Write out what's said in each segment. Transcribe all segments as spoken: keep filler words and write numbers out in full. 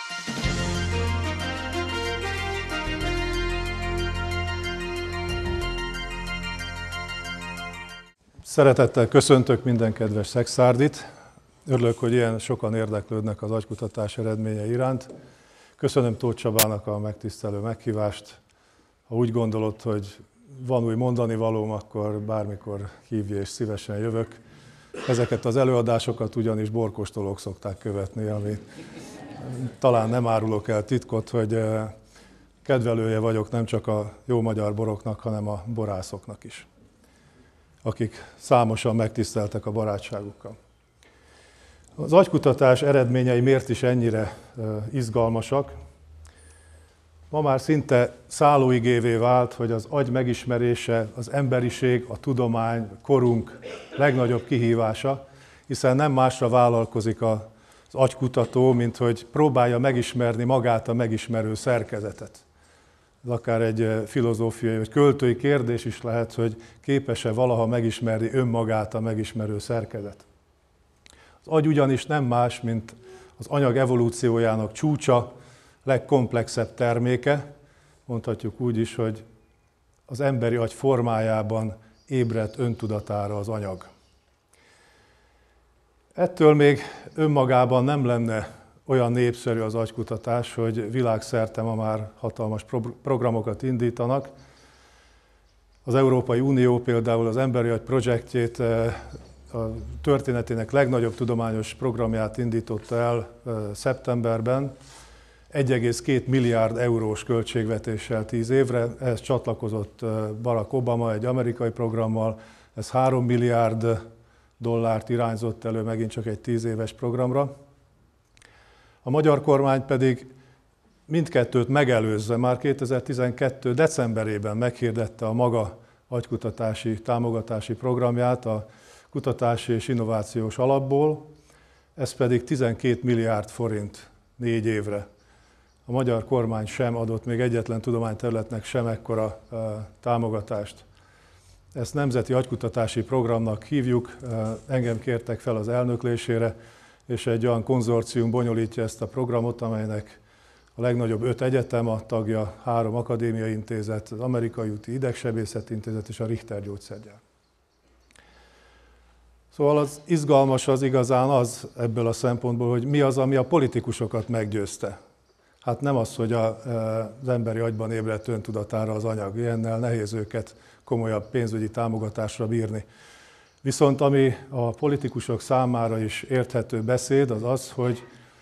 Szeretettel köszöntök minden kedves szexárdit. Örülök, hogy ilyen sokan érdeklődnek az agykutatás eredménye iránt. Köszönöm Tóth Csabának a megtisztelő meghívást. Ha úgy gondolod, hogy van új mondani valóm, akkor bármikor hívj és szívesen jövök. Ezeket az előadásokat ugyanis borkóstolók szokták követni, ami talán nem árulok el titkot, hogy kedvelője vagyok nem csak a jó magyar boroknak, hanem a borászoknak is, akik számosan megtiszteltek a barátságukkal. Az agykutatás eredményei miért is ennyire izgalmasak? Ma már szinte szállóigévé vált, hogy az agy megismerése az emberiség, a tudomány, a korunk legnagyobb kihívása, hiszen nem másra vállalkozik az agykutató, mint hogy próbálja megismerni magát a megismerő szerkezetet. Ez akár egy filozófiai vagy költői kérdés is lehet, hogy képes-e valaha megismerni önmagát a megismerő szerkezet. Az agy ugyanis nem más, mint az anyag evolúciójának csúcsa, legkomplexebb terméke, mondhatjuk úgy is, hogy az emberi agy formájában ébredt öntudatára az anyag. Ettől még önmagában nem lenne olyan népszerű az agykutatás, hogy világszerte ma már hatalmas programokat indítanak. Az Európai Unió például az Emberi Agy projektjét, a történetének legnagyobb tudományos programját indította el szeptemberben, egy egész két milliárd eurós költségvetéssel tíz évre, ehhez csatlakozott Barack Obama egy amerikai programmal, ez három milliárd dollárt irányzott elő megint csak egy tíz éves programra. A magyar kormány pedig mindkettőt megelőzve már kétezer-tizenkettő decemberében meghirdette a maga agykutatási támogatási programját a Kutatási és Innovációs Alapból, ez pedig tizenkét milliárd forint négy évre. A magyar kormány sem adott még egyetlen tudományterületnek sem ekkora támogatást. Ezt nemzeti agykutatási programnak hívjuk, engem kértek fel az elnöklésére, és egy olyan konzorcium bonyolítja ezt a programot, amelynek a legnagyobb öt egyetem a tagja, három akadémiai intézet, az Amerikai Úti Idegsebészeti Intézet és a Richter Gyógyszergyár. Szóval az izgalmas az igazán az ebből a szempontból, hogy mi az, ami a politikusokat meggyőzte. Hát nem az, hogy a, az emberi agyban ébredt öntudatára az anyag, ilyennel nehéz őket komolyabb pénzügyi támogatásra bírni. Viszont ami a politikusok számára is érthető beszéd, az az, hogy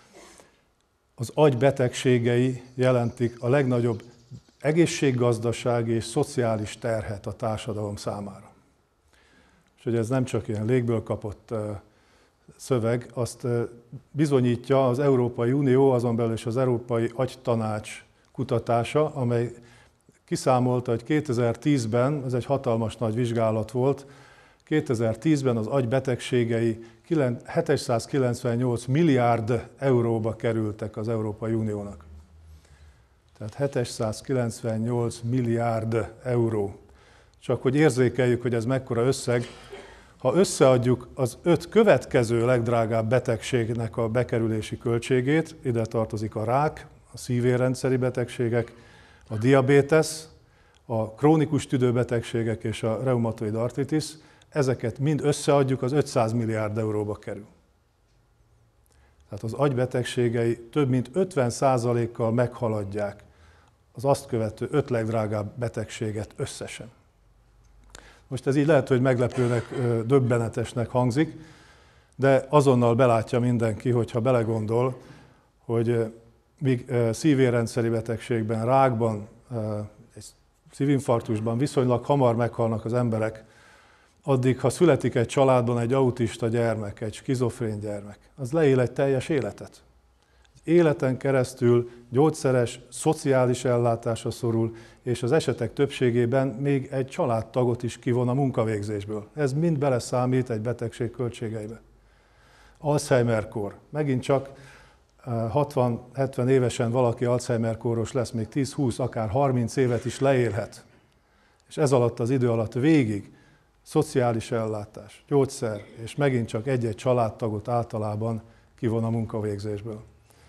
az agy betegségei jelentik a legnagyobb egészséggazdasági és szociális terhet a társadalom számára. És hogy ez nem csak ilyen légből kapott szöveg, azt bizonyítja az Európai Unió, azon belül is az Európai Agytanács kutatása, amely kiszámolta, hogy kétezer-tízben, ez egy hatalmas nagy vizsgálat volt, kétezer-tízben az agy betegségei hétszázkilencvennyolc milliárd euróba kerültek az Európai Uniónak. Tehát hétszázkilencvennyolc milliárd euró. Csak hogy érzékeljük, hogy ez mekkora összeg, ha összeadjuk az öt következő legdrágább betegségnek a bekerülési költségét, ide tartozik a rák, a szívérrendszeri betegségek, a diabétesz, a krónikus tüdőbetegségek és a reumatoid artritis, ezeket mind összeadjuk, az ötszáz milliárd euróba kerül. Tehát az agybetegségei több mint ötven százalékkal meghaladják az azt követő öt legdrágább betegséget összesen. Most ez így lehet, hogy meglepőnek, döbbenetesnek hangzik, de azonnal belátja mindenki, hogyha belegondol, hogy míg szívérrendszeri betegségben, rákban, szívinfarktusban viszonylag hamar meghalnak az emberek, addig, ha születik egy családban egy autista gyermek, egy skizofrén gyermek, az leél egy teljes életet. Életen keresztül gyógyszeres, szociális ellátásra szorul, és az esetek többségében még egy családtagot is kivon a munkavégzésből. Ez mind beleszámít egy betegség költségeibe. Alzheimer-kór. Megint csak hatvan-hetven évesen valaki Alzheimer-kóros lesz, még tíz-húsz, akár harminc évet is leélhet. És ez alatt az idő alatt végig szociális ellátás, gyógyszer, és megint csak egy-egy családtagot általában kivon a munkavégzésből.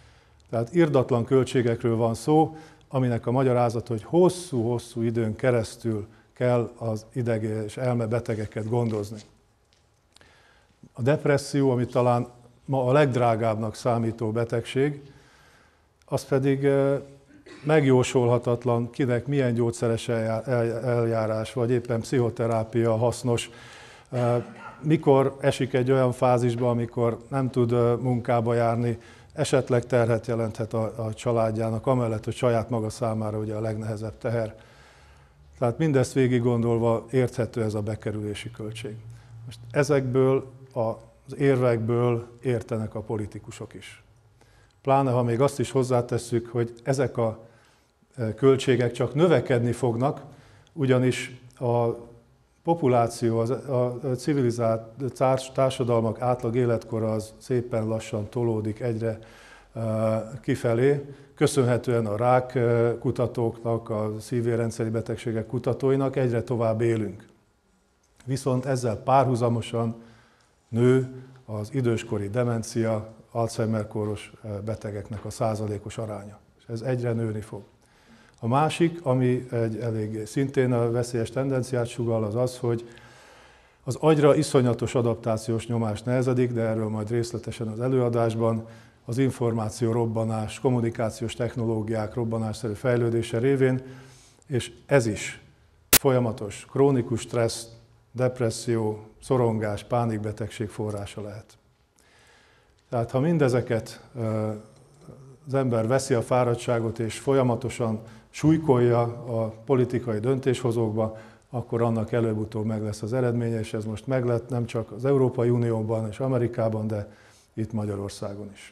Tehát irdatlan költségekről van szó, aminek a magyarázat, hogy hosszú-hosszú időn keresztül kell az ideg- és elmebetegeket gondozni. A depresszió, ami talán ma a legdrágábbnak számító betegség, az pedig megjósolhatatlan, kinek milyen gyógyszeres eljárás, vagy éppen pszichoterápia hasznos, mikor esik egy olyan fázisba, amikor nem tud munkába járni, esetleg terhet jelenthet a, a családjának, amellett, hogy saját maga számára ugye a legnehezebb teher. Tehát mindezt végig gondolva érthető ez a bekerülési költség. Most ezekből az érvekből értenek a politikusok is. Pláne, ha még azt is hozzátesszük, hogy ezek a költségek csak növekedni fognak, ugyanis a populáció, a civilizált társadalmak átlag életkora az szépen lassan tolódik egyre kifelé, köszönhetően a rák kutatóknak, a szívérrendszeri betegségek kutatóinak egyre tovább élünk. Viszont ezzel párhuzamosan nő az időskori demencia, Alzheimer-kóros betegeknek a százalékos aránya, és ez egyre nőni fog. A másik, ami egy elég szintén a veszélyes tendenciát sugall, az az, hogy az agyra iszonyatos adaptációs nyomás nehezedik, de erről majd részletesen az előadásban, az információ robbanás, kommunikációs technológiák robbanásszerű fejlődése révén, és ez is folyamatos, krónikus stressz, depresszió, szorongás, pánikbetegség forrása lehet. Tehát ha mindezeket az ember veszi a fáradtságot és folyamatosan súlykolja a politikai döntéshozókba, akkor annak előbb-utóbb meg lesz az eredménye, és ez most meg lett nem csak az Európai Unióban és Amerikában, de itt Magyarországon is.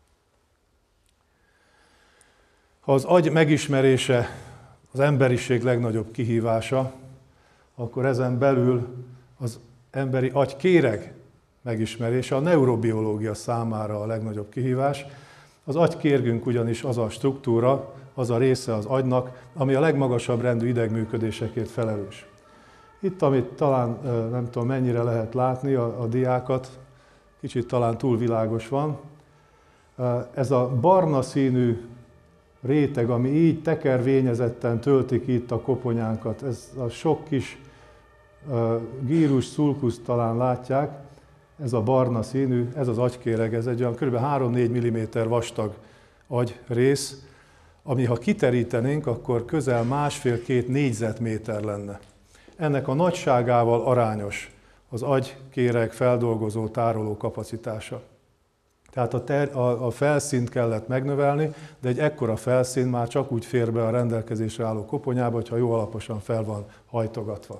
Ha az agy megismerése az emberiség legnagyobb kihívása, akkor ezen belül az emberi agykéreg megismerése a neurobiológia számára a legnagyobb kihívás. Az agykérgünk ugyanis az a struktúra, az a része az agynak, ami a legmagasabb rendű idegműködésekért felelős. Itt, amit talán nem tudom mennyire lehet látni a, a diákat, kicsit talán túl világos van, ez a barna színű réteg, ami így tekervényezetten töltik itt a koponyánkat, ez a sok kis gírus, sulcus talán látják, ez a barna színű, ez az agykéreg, ez egy olyan kb. három-négy milliméter vastag agyrész, ami ha kiterítenénk, akkor közel másfél-két négyzetméter lenne. Ennek a nagyságával arányos az agykéreg feldolgozó tároló kapacitása. Tehát a, ter, a, a felszínt kellett megnövelni, de egy ekkora felszín már csak úgy fér be a rendelkezésre álló koponyába, hogyha jó alaposan fel van hajtogatva.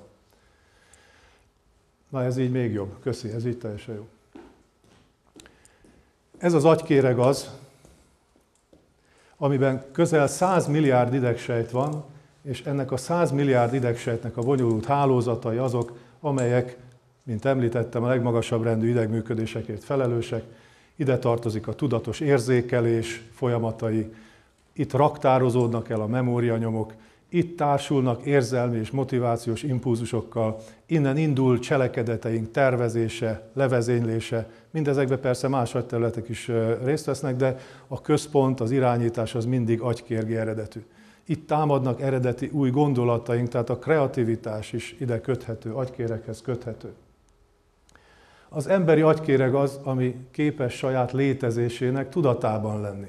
Na ez így még jobb. Köszi, ez így teljesen jó. Ez az agykéreg az, amiben közel száz milliárd idegsejt van, és ennek a száz milliárd idegsejtnek a bonyolult hálózatai azok, amelyek, mint említettem, a legmagasabb rendű idegműködésekért felelősek. Ide tartozik a tudatos érzékelés folyamatai, itt raktározódnak el a memórianyomok, itt társulnak érzelmi és motivációs impulzusokkal, innen indul cselekedeteink tervezése, levezénylése, mindezekben persze más agyterületek is részt vesznek, de a központ, az irányítás az mindig agykérgi eredetű. Itt támadnak eredeti új gondolataink, tehát a kreativitás is ide köthető, agykéreghez köthető. Az emberi agykéreg az, ami képes saját létezésének tudatában lenni.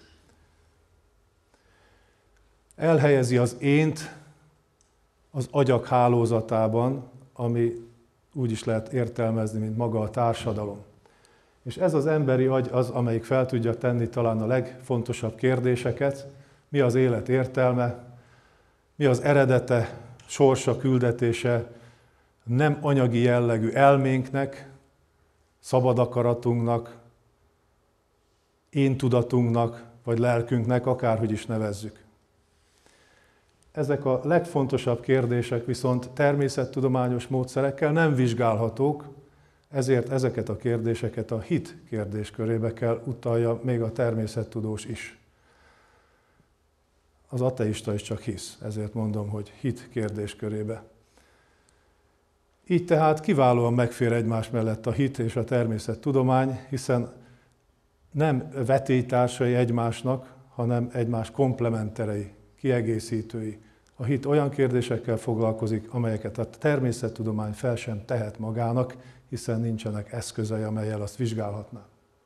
Elhelyezi az ént az agyak hálózatában, ami úgy is lehet értelmezni, mint maga a társadalom. És ez az emberi agy az, amelyik fel tudja tenni talán a legfontosabb kérdéseket, mi az élet értelme, mi az eredete, sorsa, küldetése, nem anyagi jellegű elménknek, szabad akaratunknak, én tudatunknak, vagy lelkünknek, akárhogy is nevezzük. Ezek a legfontosabb kérdések viszont természettudományos módszerekkel nem vizsgálhatók, ezért ezeket a kérdéseket a hit kérdéskörébe kell utalja még a természettudós is. Az ateista is csak hisz, ezért mondom, hogy hit kérdéskörébe. Így tehát kiválóan megfér egymás mellett a hit és a természettudomány, hiszen nem vetélytársai egymásnak, hanem egymás komplementerei, kiegészítői. A hit olyan kérdésekkel foglalkozik, amelyeket a természettudomány fel sem tehet magának, hiszen nincsenek eszközei, amellyel azt vizsgálhatná.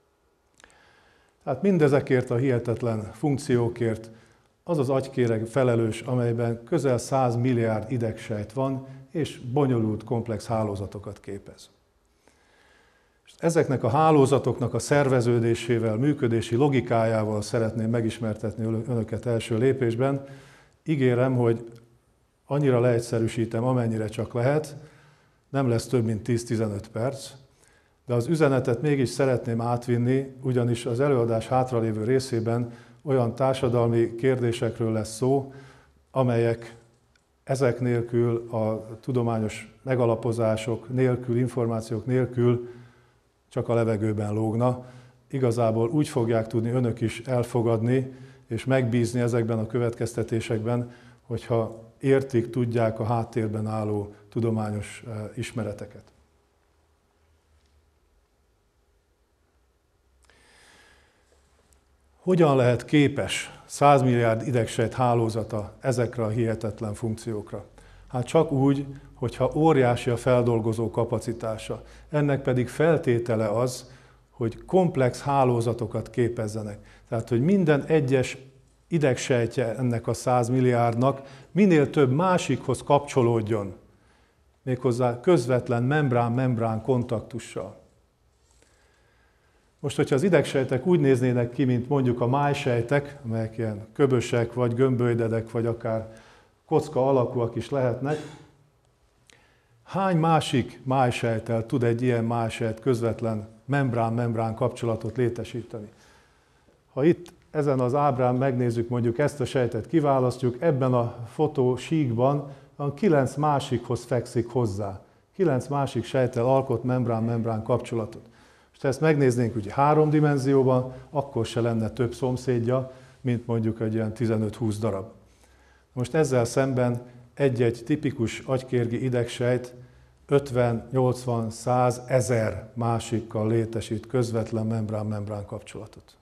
Tehát mindezekért a hihetetlen funkciókért az az agykéreg felelős, amelyben közel száz milliárd idegsejt van, és bonyolult, komplex hálózatokat képez. Ezeknek a hálózatoknak a szerveződésével, működési logikájával szeretném megismertetni önöket első lépésben. Ígérem, hogy annyira leegyszerűsítem, amennyire csak lehet, nem lesz több mint tíz-tizenöt perc, de az üzenetet mégis szeretném átvinni, ugyanis az előadás hátralévő részében olyan társadalmi kérdésekről lesz szó, amelyek ezek nélkül, a tudományos megalapozások nélkül, információk nélkül csak a levegőben lógna. Igazából úgy fogják tudni önök is elfogadni és megbízni ezekben a következtetésekben, hogyha értik, tudják a háttérben álló tudományos ismereteket. Hogyan lehet képes száz milliárd idegsejt hálózata ezekre a hihetetlen funkciókra? Hát csak úgy, hogyha óriási a feldolgozó kapacitása. Ennek pedig feltétele az, hogy komplex hálózatokat képezzenek. Tehát, hogy minden egyes idegsejtje ennek a száz milliárdnak minél több másikhoz kapcsolódjon, méghozzá közvetlen membrán-membrán kontaktussal. Most, hogyha az idegsejtek úgy néznének ki, mint mondjuk a májsejtek, amelyek ilyen köbösek, vagy gömbölydedek, vagy akár kocka alakúak is lehetnek, hány másik májsejttel tud egy ilyen májsejt közvetlen membrán-membrán kapcsolatot létesíteni? Ha itt ezen az ábrán megnézzük, mondjuk ezt a sejtet kiválasztjuk, ebben a fotósíkban kilenc másikhoz fekszik hozzá. Kilenc másik sejttel alkot membrán-membrán kapcsolatot. És ha ezt megnéznénk ugye három dimenzióban, akkor se lenne több szomszédja, mint mondjuk egy ilyen tizenöt-húsz darab. Most ezzel szemben egy-egy tipikus agykérgi idegsejt ötven, nyolcvan, száz, ezer másikkal létesít közvetlen membrán-membrán kapcsolatot.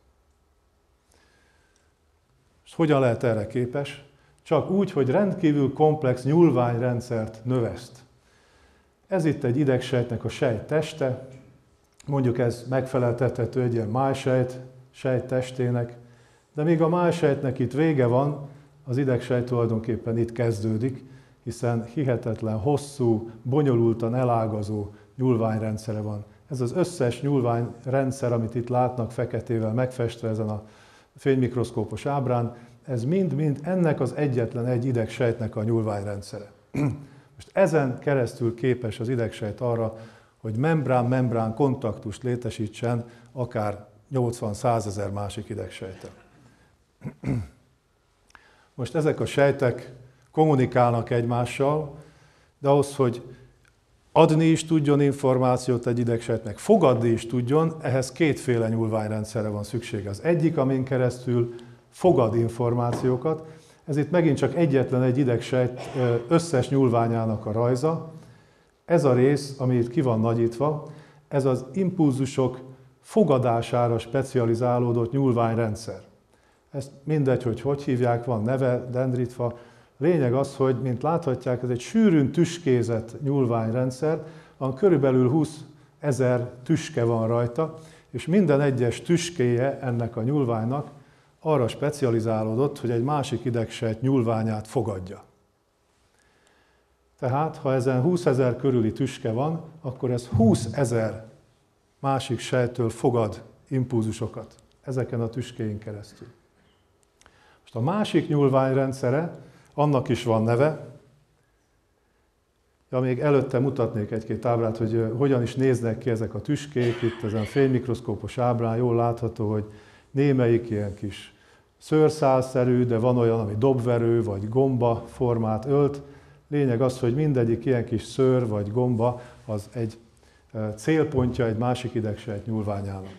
És hogyan lehet erre képes? Csak úgy, hogy rendkívül komplex nyúlványrendszert növeszt. Ez itt egy idegsejtnek a sejt teste, mondjuk ez megfeleltethető egy ilyen májsejt sejt testének, de míg a májsejtnek itt vége van, az idegsejt tulajdonképpen itt kezdődik, hiszen hihetetlen hosszú, bonyolultan elágazó nyúlványrendszere van. Ez az összes nyúlványrendszer, amit itt látnak feketével megfestve ezen a fénymikroszkópos ábrán, ez mind-mind ennek az egyetlen egy idegsejtnek a nyúlványrendszere. Most ezen keresztül képes az idegsejt arra, hogy membrán-membrán kontaktust létesítsen akár nyolcvan-százezer másik idegsejttel. Most ezek a sejtek kommunikálnak egymással, de ahhoz, hogy adni is tudjon információt egy idegsejt, meg fogadni is tudjon, ehhez kétféle nyúlványrendszerre van szüksége. Az egyik, amin keresztül fogad információkat, ez itt megint csak egyetlen egy idegsejt összes nyúlványának a rajza. Ez a rész, ami itt ki van nagyítva, ez az impulzusok fogadására specializálódott nyúlványrendszer. Ezt mindegy, hogy hogy hívják, van neve, dendritva. Lényeg az, hogy, mint láthatják, ez egy sűrűn tüskézett nyúlványrendszer, ahol körülbelül húszezer tüske van rajta, és minden egyes tüskéje ennek a nyúlványnak arra specializálódott, hogy egy másik idegsejt nyúlványát fogadja. Tehát, ha ezen húszezer körüli tüske van, akkor ez húszezer másik sejttől fogad impulzusokat ezeken a tüskéin keresztül. Most a másik nyúlványrendszere, annak is van neve, ja, még előtte mutatnék egy-két ábrát, hogy hogyan is néznek ki ezek a tüskék, itt ezen a fénymikroszkópos ábrán jól látható, hogy némelyik ilyen kis szőrszálszerű, de van olyan, ami dobverő vagy gomba formát ölt. Lényeg az, hogy mindegyik ilyen kis szőr vagy gomba az egy célpontja egy másik idegsejt nyúlványának.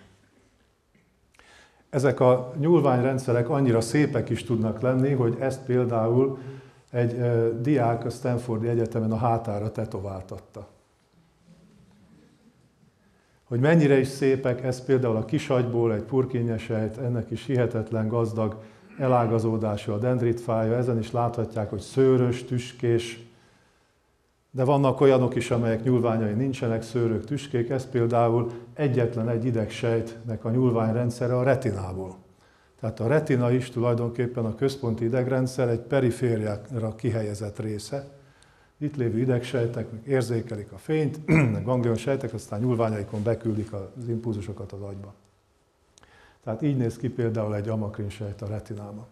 Ezek a nyúlványrendszerek annyira szépek is tudnak lenni, hogy ezt például egy diák a Stanfordi Egyetemen a hátára tetováltatta. Hogy mennyire is szépek, ez például a kisagyból egy purkinjesejt, ennek is hihetetlen gazdag elágazódása a dendritfája, ezen is láthatják, hogy szőrös, tüskés, de vannak olyanok is, amelyek nyúlványai nincsenek, szőrök, tüskék, ez például egyetlen egy idegsejtnek a nyúlványrendszere a retinából. Tehát a retina is tulajdonképpen a központi idegrendszer egy perifériára kihelyezett része. Itt lévő idegsejtek érzékelik a fényt, a ganglionsejtek, aztán nyúlványaikon beküldik az impulzusokat az agyba. Tehát így néz ki például egy amakrinsejt a retinában.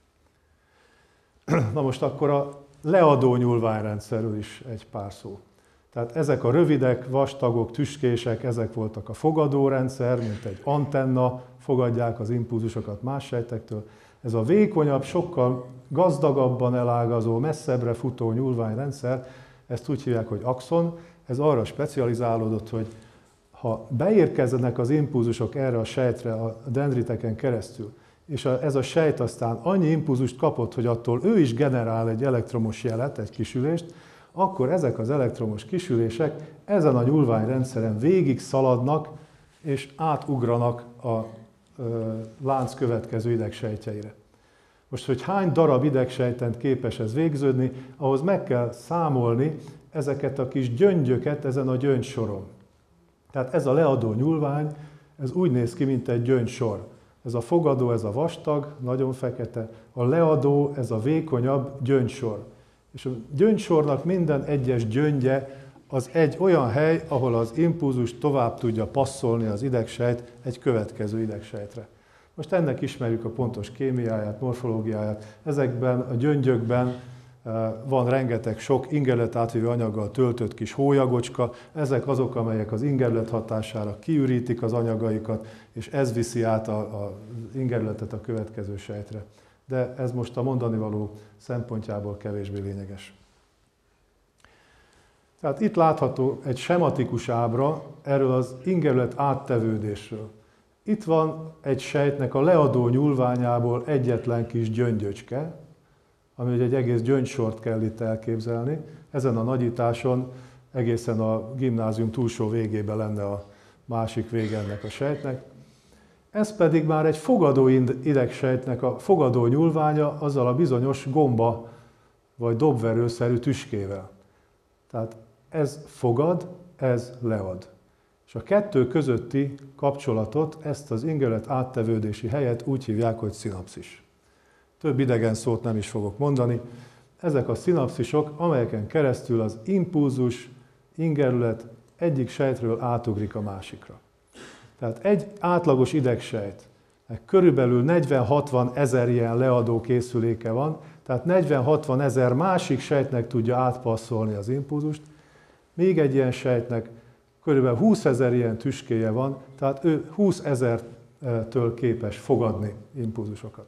Na most akkor a leadó nyúlványrendszerről is egy pár szó. Tehát ezek a rövidek, vastagok, tüskések, ezek voltak a fogadórendszer, mint egy antenna, fogadják az impulzusokat más sejtektől. Ez a vékonyabb, sokkal gazdagabban elágazó, messzebbre futó nyúlványrendszer, ezt úgy hívják, hogy axon, ez arra specializálódott, hogy ha beérkeznek az impulzusok erre a sejtre a dendriteken keresztül, és ez a sejt aztán annyi impulzust kapott, hogy attól ő is generál egy elektromos jelet, egy kisülést, akkor ezek az elektromos kisülések ezen a nyúlványrendszeren végig szaladnak, és átugranak a ö, lánc következő idegsejtjeire. Most, hogy hány darab idegsejten képes ez végződni, ahhoz meg kell számolni ezeket a kis gyöngyöket ezen a gyöngysoron. Tehát ez a leadó nyúlvány, ez úgy néz ki, mint egy gyöngysor. Ez a fogadó, ez a vastag, nagyon fekete, a leadó, ez a vékonyabb gyöngysor. És a gyöngysornak minden egyes gyöngye az egy olyan hely, ahol az impulzus tovább tudja passzolni az idegsejt egy következő idegsejtre. Most ennek ismerjük a pontos kémiáját, morfológiáját. Ezekben a gyöngyökben van rengeteg sok ingerület átvívő anyaggal töltött kis hólyagocska, ezek azok, amelyek az ingerület hatására kiürítik az anyagaikat, és ez viszi át az ingerületet a következő sejtre. De ez most a mondani való szempontjából kevésbé lényeges. Tehát itt látható egy sematikus ábra erről az ingerület áttevődésről. Itt van egy sejtnek a leadó nyúlványából egyetlen kis gyöngyöcske, ami egy egész gyöngysort kell itt elképzelni. Ezen a nagyításon egészen a gimnázium túlsó végében lenne a másik vége ennek a sejtnek. Ez pedig már egy fogadó idegsejtnek a fogadó nyúlványa azzal a bizonyos gomba vagy dobverőszerű tüskével. Tehát ez fogad, ez lead. És a kettő közötti kapcsolatot, ezt az ingerület áttevődési helyet úgy hívják, hogy szinapszis. Több idegen szót nem is fogok mondani. Ezek a szinapszisok, amelyeken keresztül az impulzus, ingerület egyik sejtről átugrik a másikra. Tehát egy átlagos idegsejt, körülbelül negyven-hatvan ezer ilyen leadó készüléke van, tehát negyven-hatvan ezer másik sejtnek tudja átpasszolni az impulzust, még egy ilyen sejtnek körülbelül húszezer ilyen tüskéje van, tehát ő húszezertől képes fogadni impulzusokat.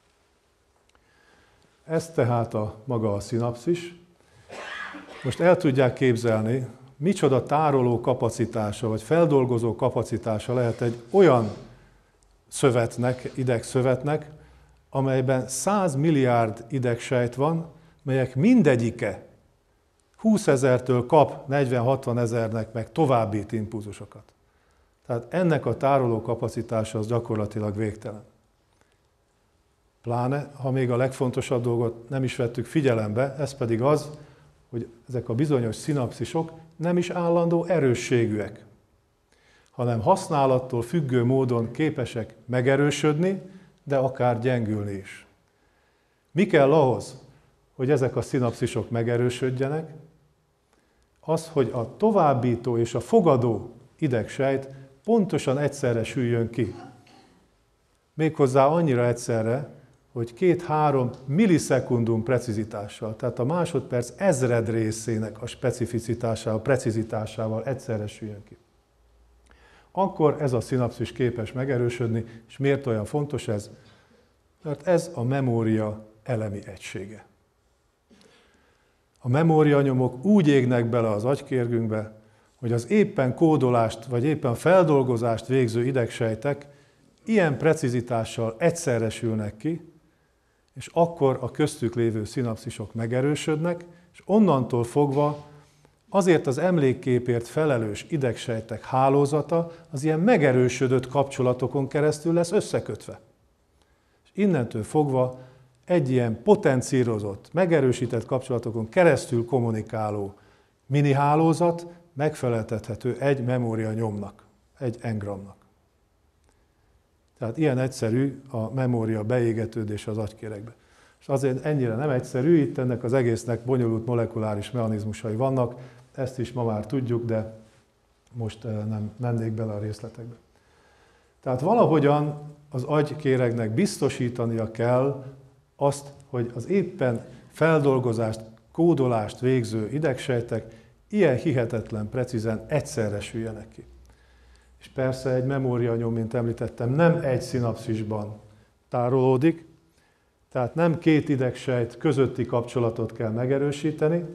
Ez tehát a maga a szinapszis. Most el tudják képzelni, micsoda tároló kapacitása, vagy feldolgozó kapacitása lehet egy olyan szövetnek, idegszövetnek, amelyben száz milliárd idegsejt van, melyek mindegyike húszezertől kap negyven-hatvan ezernek meg továbbít impulzusokat. Tehát ennek a tároló kapacitása az gyakorlatilag végtelen. Pláne, ha még a legfontosabb dolgot nem is vettük figyelembe, ez pedig az, hogy ezek a bizonyos szinapszisok nem is állandó erősségűek, hanem használattól függő módon képesek megerősödni, de akár gyengülni is. Mi kell ahhoz, hogy ezek a szinapszisok megerősödjenek? Az, hogy a továbbító és a fogadó idegsejt pontosan egyszerre süljön ki. Méghozzá annyira egyszerre, hogy két-három millisekundum precizitással, tehát a másodperc ezred részének a specificitásával, precizitásával egyszerre süljön ki. Akkor ez a szinapszis képes megerősödni, és miért olyan fontos ez? Mert ez a memória elemi egysége. A memórianyomok úgy égnek bele az agykérgünkbe, hogy az éppen kódolást, vagy éppen feldolgozást végző idegsejtek ilyen precizitással egyszerre sülnek ki, és akkor a köztük lévő szinapszisok megerősödnek, és onnantól fogva azért az emlékképért felelős idegsejtek hálózata az ilyen megerősödött kapcsolatokon keresztül lesz összekötve. És innentől fogva egy ilyen potencírozott, megerősített kapcsolatokon keresztül kommunikáló mini hálózat megfeleltethető egy memórianyomnak, egy engramnak. Tehát ilyen egyszerű a memória beégetődése az agykéregbe. És azért ennyire nem egyszerű, itt ennek az egésznek bonyolult molekuláris mechanizmusai vannak, ezt is ma már tudjuk, de most nem mennék bele a részletekbe. Tehát valahogyan az agykéregnek biztosítania kell azt, hogy az éppen feldolgozást, kódolást végző idegsejtek ilyen hihetetlen precízen egyszerre süljenek ki. És persze egy memórianyom, mint említettem, nem egy szinapszisban tárolódik, tehát nem két idegsejt közötti kapcsolatot kell megerősíteni,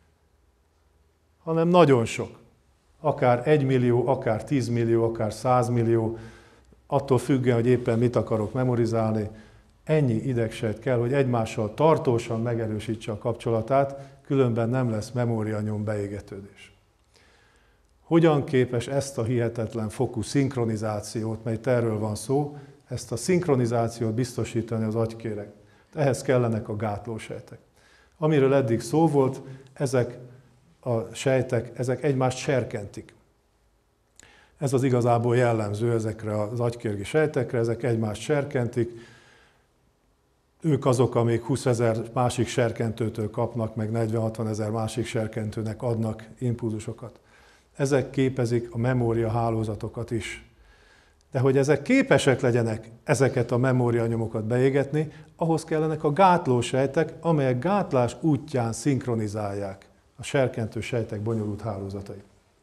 hanem nagyon sok. Akár egymillió, akár tízmillió, akár százmillió, attól függően, hogy éppen mit akarok memorizálni, ennyi idegsejt kell, hogy egymással tartósan megerősítse a kapcsolatát, különben nem lesz memórianyom beégetődés. Hogyan képes ezt a hihetetlen fokú szinkronizációt, melyet erről van szó, ezt a szinkronizációt biztosítani az agykéreg? Ehhez kellenek a gátlósejtek. Amiről eddig szó volt, ezek a sejtek, ezek egymást serkentik. Ez az igazából jellemző ezekre az agykérgi sejtekre, ezek egymást serkentik. Ők azok, amik húszezer másik serkentőtől kapnak, meg negyven-hatvan ezer másik serkentőnek adnak impulzusokat. Ezek képezik a memória hálózatokat is. De hogy ezek képesek legyenek ezeket a memórianyomokat beégetni, ahhoz kellenek a gátlósejtek, amelyek gátlás útján szinkronizálják a serkentő sejtek bonyolult hálózatait.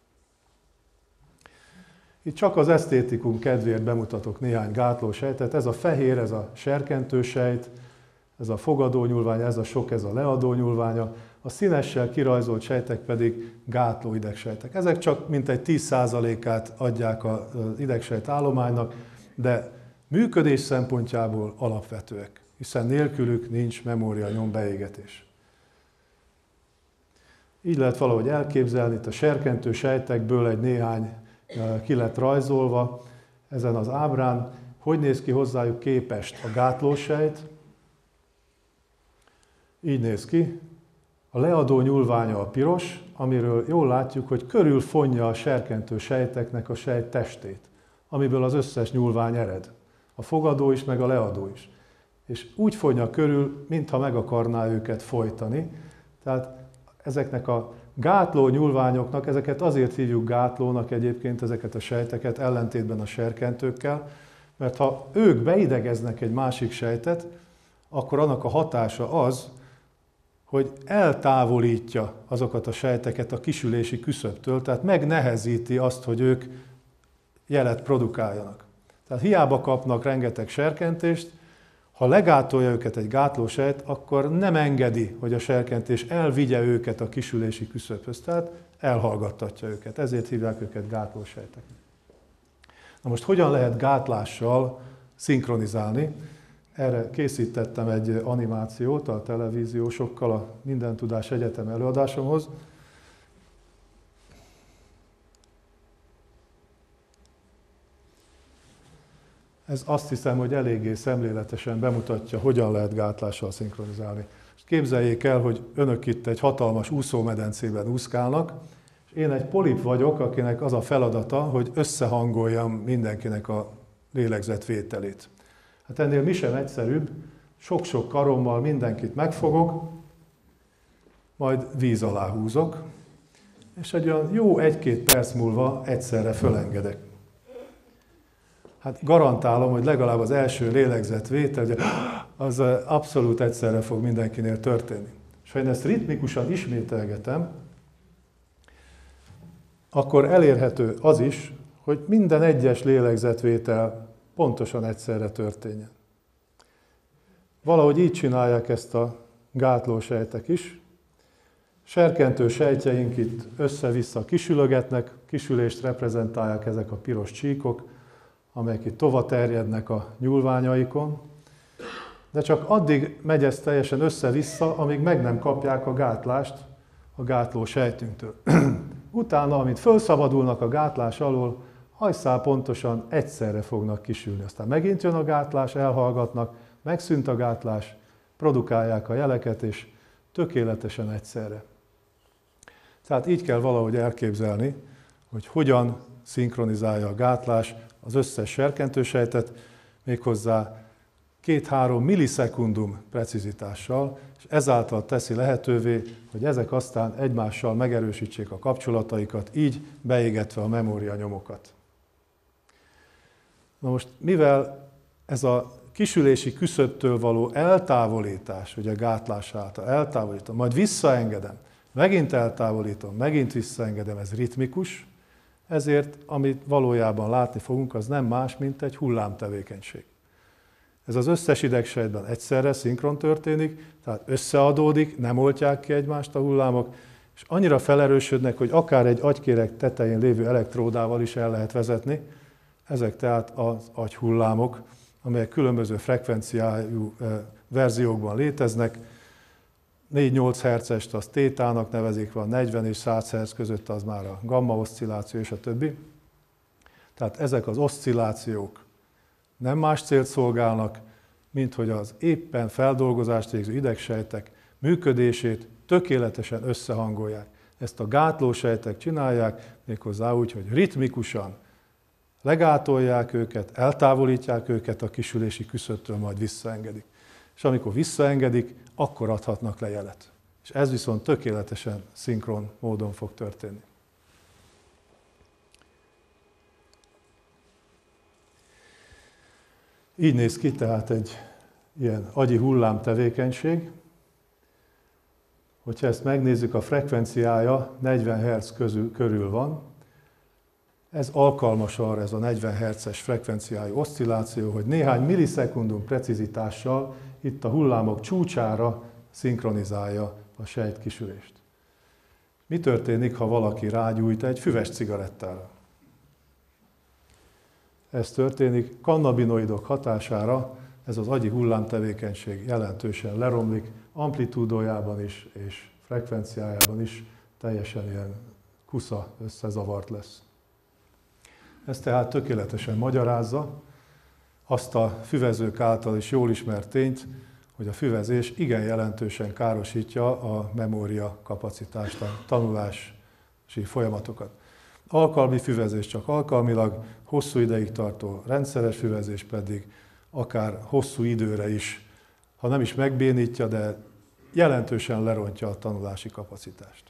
Itt csak az esztétikum kedvéért bemutatok néhány gátlósejtet. Ez a fehér, ez a serkentősejt, ez a fogadónyúlvány, ez a sok, ez a leadónyúlványa, a színessel kirajzolt sejtek pedig gátló idegsejtek. Ezek csak mintegy tíz százalékát adják az idegsejt állománynak, de működés szempontjából alapvetőek, hiszen nélkülük nincs memórianyom beégetés. Így lehet valahogy elképzelni, itt a serkentő sejtekből egy néhány ki lett rajzolva ezen az ábrán. Hogy néz ki hozzájuk képest a gátlósejt? Így néz ki. A leadó nyúlványa a piros, amiről jól látjuk, hogy körülfonja a serkentő sejteknek a sejt testét, amiből az összes nyúlvány ered. A fogadó is, meg a leadó is. És úgy fonja körül, mintha meg akarná őket folytani. Tehát ezeknek a gátló nyúlványoknak, ezeket azért hívjuk gátlónak egyébként, ezeket a sejteket, ellentétben a serkentőkkel, mert ha ők beidegeznek egy másik sejtet, akkor annak a hatása az, hogy eltávolítja azokat a sejteket a kisülési küszöbtől, tehát megnehezíti azt, hogy ők jelet produkáljanak. Tehát hiába kapnak rengeteg serkentést, ha legátolja őket egy gátlósejt, akkor nem engedi, hogy a serkentés elvigye őket a kisülési küszöbhöz, tehát elhallgattatja őket. Ezért hívják őket gátlósejtek. Na most hogyan lehet gátlással szinkronizálni? Erre készítettem egy animációt a televíziósokkal a Minden Tudás Egyetem előadásomhoz. Ez azt hiszem, hogy eléggé szemléletesen bemutatja, hogyan lehet gátlással szinkronizálni. Képzeljék el, hogy önök itt egy hatalmas úszómedencében úszkálnak, és én egy polip vagyok, akinek az a feladata, hogy összehangoljam mindenkinek a lélegzetvételét. Hát ennél mi sem egyszerűbb, sok-sok karommal mindenkit megfogok, majd víz alá húzok, és egy olyan jó egy-két perc múlva egyszerre fölengedek. Hát garantálom, hogy legalább az első lélegzetvétel, az abszolút egyszerre fog mindenkinél történni. És ha én ezt ritmikusan ismételgetem, akkor elérhető az is, hogy minden egyes lélegzetvétel pontosan egyszerre történjen. Valahogy így csinálják ezt a gátlósejtek is. Serkentő sejtjeink itt össze-vissza kisülögetnek, kisülést reprezentálják ezek a piros csíkok, amelyek itt tova terjednek a nyúlványaikon, de csak addig megy ez teljesen össze-vissza, amíg meg nem kapják a gátlást a gátló sejtünktől. Utána, amint felszabadulnak a gátlás alól, hajszál pontosan egyszerre fognak kisülni. Aztán megint jön a gátlás, elhallgatnak, megszűnt a gátlás, produkálják a jeleket, és tökéletesen egyszerre. Tehát így kell valahogy elképzelni, hogy hogyan szinkronizálja a gátlás az összes serkentősejtet, méghozzá két-három millisekundum precizitással, és ezáltal teszi lehetővé, hogy ezek aztán egymással megerősítsék a kapcsolataikat, így beégetve a memórianyomokat. Na most, mivel ez a kisülési küszöbtől való eltávolítás, ugye gátlás által eltávolítom, majd visszaengedem, megint eltávolítom, megint visszaengedem, ez ritmikus, ezért amit valójában látni fogunk, az nem más, mint egy hullámtevékenység. Ez az összes idegsejtben egyszerre szinkron történik, tehát összeadódik, nem oltják ki egymást a hullámok, és annyira felerősödnek, hogy akár egy agykéreg tetején lévő elektródával is el lehet vezetni. Ezek tehát az agyhullámok, amelyek különböző frekvenciájú verziókban léteznek. négy-nyolc hertzest az tétának nevezik, van negyven és száz hertz között az már a gamma oszcilláció és a többi. Tehát ezek az oszcillációk nem más célt szolgálnak, mint hogy az éppen feldolgozást végző idegsejtek működését tökéletesen összehangolják. Ezt a gátlósejtek csinálják, méghozzá úgy, hogy ritmikusan legátolják őket, eltávolítják őket a kisülési küszöbtől, majd visszaengedik. És amikor visszaengedik, akkor adhatnak le jelet. És ez viszont tökéletesen szinkron módon fog történni. Így néz ki tehát egy ilyen agyi hullám tevékenység. Hogyha ezt megnézzük, a frekvenciája negyven hertz közül, körül van. Ez alkalmas arra, ez a negyven hertzes frekvenciájú oszcilláció, hogy néhány millisekundum precizitással itt a hullámok csúcsára szinkronizálja a sejtkisülést. Mi történik, ha valaki rágyújt egy füves cigarettára? Ez történik, kannabinoidok hatására ez az agyi hullámtevékenység jelentősen leromlik, amplitúdójában is és frekvenciájában is teljesen ilyen kusza összezavart lesz. Ez tehát tökéletesen magyarázza azt a füvezők által is jól ismert tényt, hogy a füvezés igen jelentősen károsítja a memória kapacitást, a tanulási folyamatokat. Alkalmi füvezés csak alkalmilag, hosszú ideig tartó rendszeres füvezés pedig akár hosszú időre is, ha nem is megbénítja, de jelentősen lerontja a tanulási kapacitást.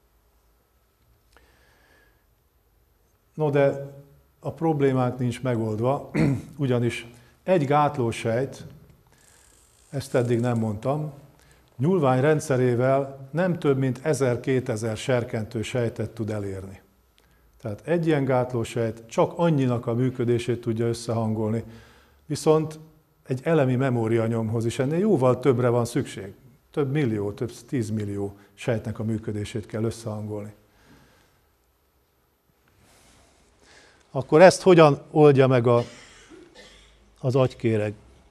No, de a problémák nincs megoldva, ugyanis egy gátlósejt, ezt eddig nem mondtam, nyúlvány rendszerével nem több mint ezer-kétezer serkentő sejtet tud elérni. Tehát egy ilyen gátlósejt csak annyinak a működését tudja összehangolni, viszont egy elemi memórianyomhoz is ennél jóval többre van szükség. Több millió, több tízmillió sejtnek a működését kell összehangolni. Akkor ezt hogyan oldja meg a, az agykéreg?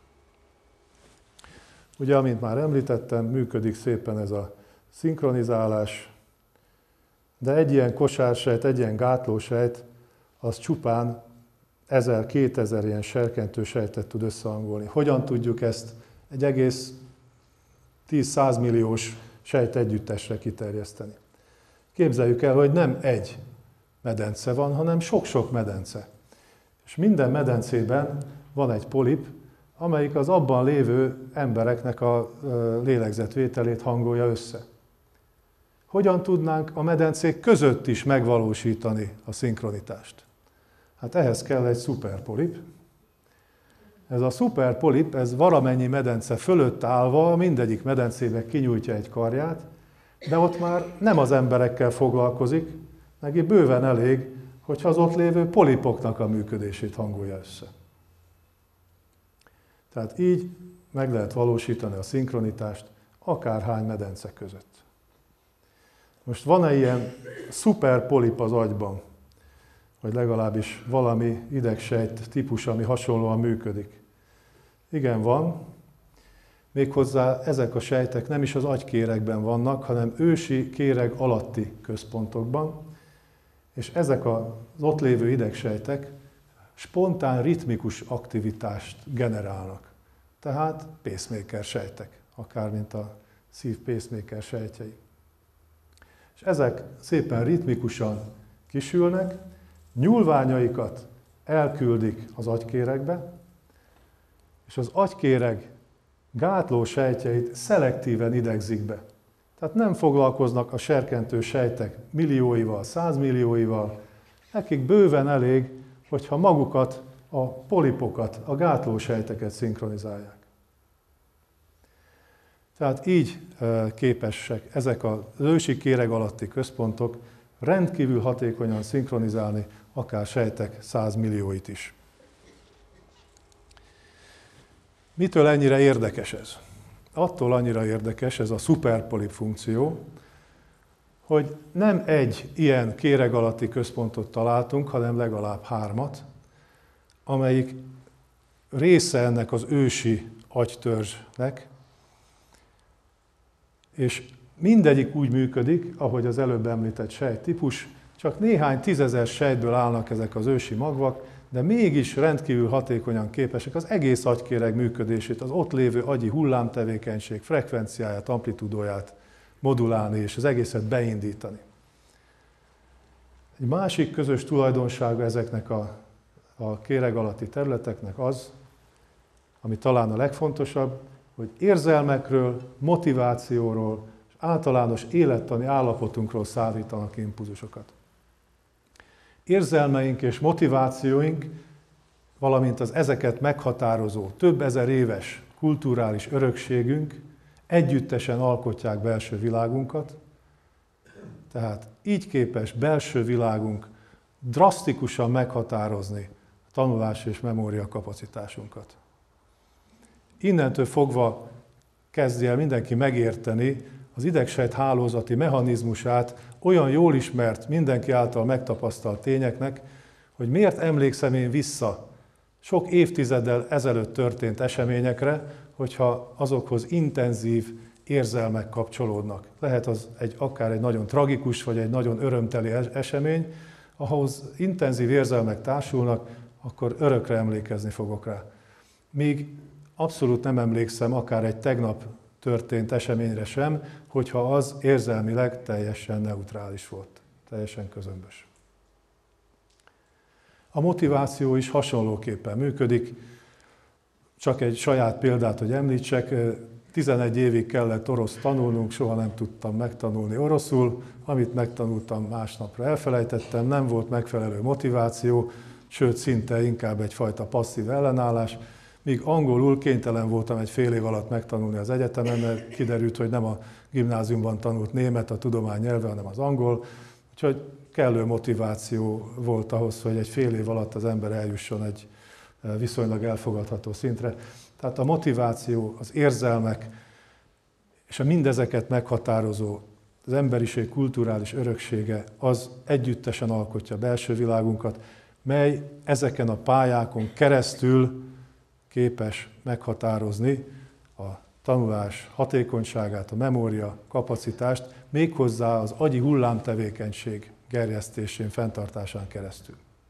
Ugye, amint már említettem, működik szépen ez a szinkronizálás, de egy ilyen kosársejt, egy ilyen gátlósejt, az csupán ezer-kétezer ilyen serkentő sejtet tud összehangolni. Hogyan tudjuk ezt egy egész tíz-száz milliós sejt együttesre kiterjeszteni? Képzeljük el, hogy nem egy medence van, hanem sok-sok medence. És minden medencében van egy polip, amelyik az abban lévő embereknek a lélegzetvételét hangolja össze. Hogyan tudnánk a medencék között is megvalósítani a szinkronitást? Hát ehhez kell egy szuperpolip. Ez a szuperpolip, ez valamennyi medence fölött állva mindegyik medencébe kinyújtja egy karját, de ott már nem az emberekkel foglalkozik, neki bőven elég, hogyha az ott lévő polipoknak a működését hangolja össze. Tehát így meg lehet valósítani a szinkronitást akárhány medence között. Most van-e ilyen szuperpolip az agyban, vagy legalábbis valami idegsejt típus, ami hasonlóan működik? Igen, van. Méghozzá ezek a sejtek nem is az agykéregben vannak, hanem ősi kéreg alatti központokban, és ezek az ott lévő idegsejtek spontán ritmikus aktivitást generálnak. Tehát pacemaker sejtek, akár mint a szív pacemaker sejtjei. És ezek szépen ritmikusan kisülnek, nyúlványaikat elküldik az agykéregbe, és az agykéreg gátló sejtjeit szelektíven idegzik be. Tehát nem foglalkoznak a serkentő sejtek millióival, százmillióival, nekik bőven elég, hogyha magukat, a polipokat, a gátló sejteket szinkronizálják. Tehát így képesek ezek az ősi kéreg alatti központok rendkívül hatékonyan szinkronizálni akár sejtek százmillióit is. Mitől ennyire érdekes ez? Attól annyira érdekes ez a szuperpolip funkció, hogy nem egy ilyen kéreg alatti központot találtunk, hanem legalább hármat, amelyik része ennek az ősi agytörzsnek, és mindegyik úgy működik, ahogy az előbb említett sejttípus, csak néhány tízezer sejtből állnak ezek az ősi magvak, de mégis rendkívül hatékonyan képesek az egész agykéreg működését, az ott lévő agyi hullámtevékenység frekvenciáját, amplitúdóját modulálni és az egészet beindítani. Egy másik közös tulajdonsága ezeknek a, a kéreg alatti területeknek az, ami talán a legfontosabb, hogy érzelmekről, motivációról és általános élettani állapotunkról szállítanak impulzusokat. Érzelmeink és motivációink, valamint az ezeket meghatározó több ezer éves kulturális örökségünk együttesen alkotják belső világunkat, tehát így képes belső világunk drasztikusan meghatározni a tanulás és memória kapacitásunkat. Innentől fogva kezdje el mindenki megérteni az idegsejt hálózati mechanizmusát olyan jól ismert, mindenki által megtapasztalt tényeknek, hogy miért emlékszem én vissza sok évtizeddel ezelőtt történt eseményekre, hogyha azokhoz intenzív érzelmek kapcsolódnak. Lehet az egy, akár egy nagyon tragikus, vagy egy nagyon örömteli esemény, ahhoz intenzív érzelmek társulnak, akkor örökre emlékezni fogok rá. Míg abszolút nem emlékszem akár egy tegnap történt eseményre sem, hogyha az érzelmileg teljesen neutrális volt, teljesen közömbös. A motiváció is hasonlóképpen működik. Csak egy saját példát, hogy említsek, tizenegy évig kellett orosz tanulnunk, soha nem tudtam megtanulni oroszul, amit megtanultam, másnapra elfelejtettem, nem volt megfelelő motiváció, sőt szinte inkább egyfajta passzív ellenállás, míg angolul kénytelen voltam egy fél év alatt megtanulni az egyetemen, mert kiderült, hogy nem a gimnáziumban tanult német a tudomány nyelve, hanem az angol, úgyhogy kellő motiváció volt ahhoz, hogy egy fél év alatt az ember eljusson egy viszonylag elfogadható szintre. Tehát a motiváció, az érzelmek és a mindezeket meghatározó, az emberiség kulturális öröksége, az együttesen alkotja a belső világunkat, mely ezeken a pályákon keresztül képes meghatározni a tanulás hatékonyságát, a memória kapacitást, méghozzá az agyi hullámtevékenység gerjesztésén, fenntartásán keresztül.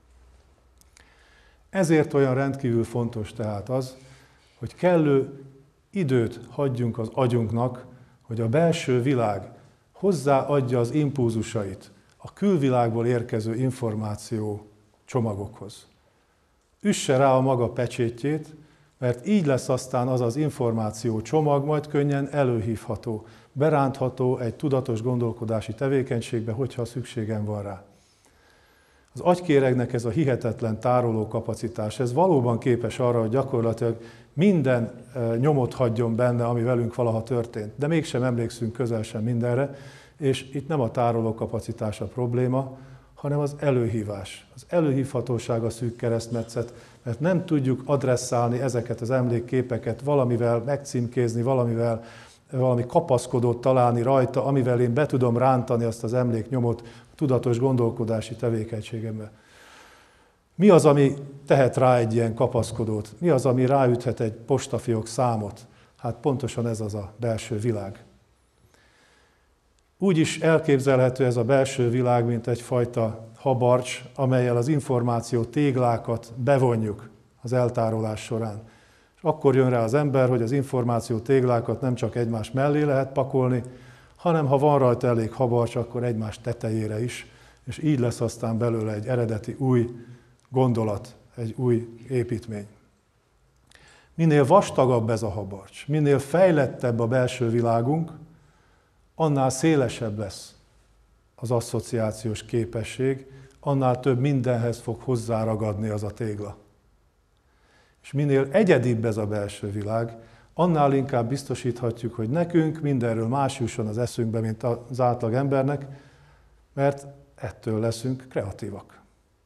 Ezért olyan rendkívül fontos tehát az, hogy kellő időt hagyjunk az agyunknak, hogy a belső világ hozzáadja az impulzusait a külvilágból érkező információ csomagokhoz. Üsse rá a maga pecsétjét, mert így lesz aztán az az információ csomag majd könnyen előhívható, berántható egy tudatos gondolkodási tevékenységbe, hogyha szükségem van rá. Az agykéregnek ez a hihetetlen tároló kapacitás, ez valóban képes arra, hogy gyakorlatilag minden nyomot hagyjon benne, ami velünk valaha történt, de mégsem emlékszünk közel sem mindenre, és itt nem a tároló kapacitás a probléma, hanem az előhívás. Az előhívhatóság a szűk keresztmetszet, mert nem tudjuk adresszálni ezeket az emlékképeket, valamivel megcímkézni, valamivel valami kapaszkodót találni rajta, amivel én be tudom rántani azt az emléknyomot a tudatos gondolkodási tevékenységembe. Mi az, ami tehet rá egy ilyen kapaszkodót? Mi az, ami ráüthet egy postafiók számot? Hát pontosan ez az a belső világ. Úgy is elképzelhető ez a belső világ, mint egyfajta habarcs, amellyel az információ téglákat bevonjuk az eltárolás során. És akkor jön rá az ember, hogy az információ téglákat nem csak egymás mellé lehet pakolni, hanem ha van rajta elég habarcs, akkor egymás tetejére is, és így lesz aztán belőle egy eredeti új gondolat, egy új építmény. Minél vastagabb ez a habarcs, minél fejlettebb a belső világunk, annál szélesebb lesz az asszociációs képesség, annál több mindenhez fog hozzáragadni az a tégla. És minél egyedibb ez a belső világ, annál inkább biztosíthatjuk, hogy nekünk mindenről más jusson az eszünkbe, mint az átlag embernek, mert ettől leszünk kreatívak.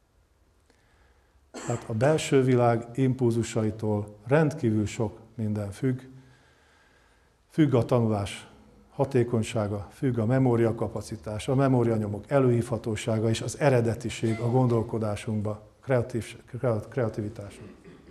Tehát a belső világ impulzusaitól rendkívül sok minden függ. Függ a tanulás hatékonysága, függ a memóriakapacitás, a memórianyomok előhívhatósága és az eredetiség a gondolkodásunkba, kreatív, kreativitásunk.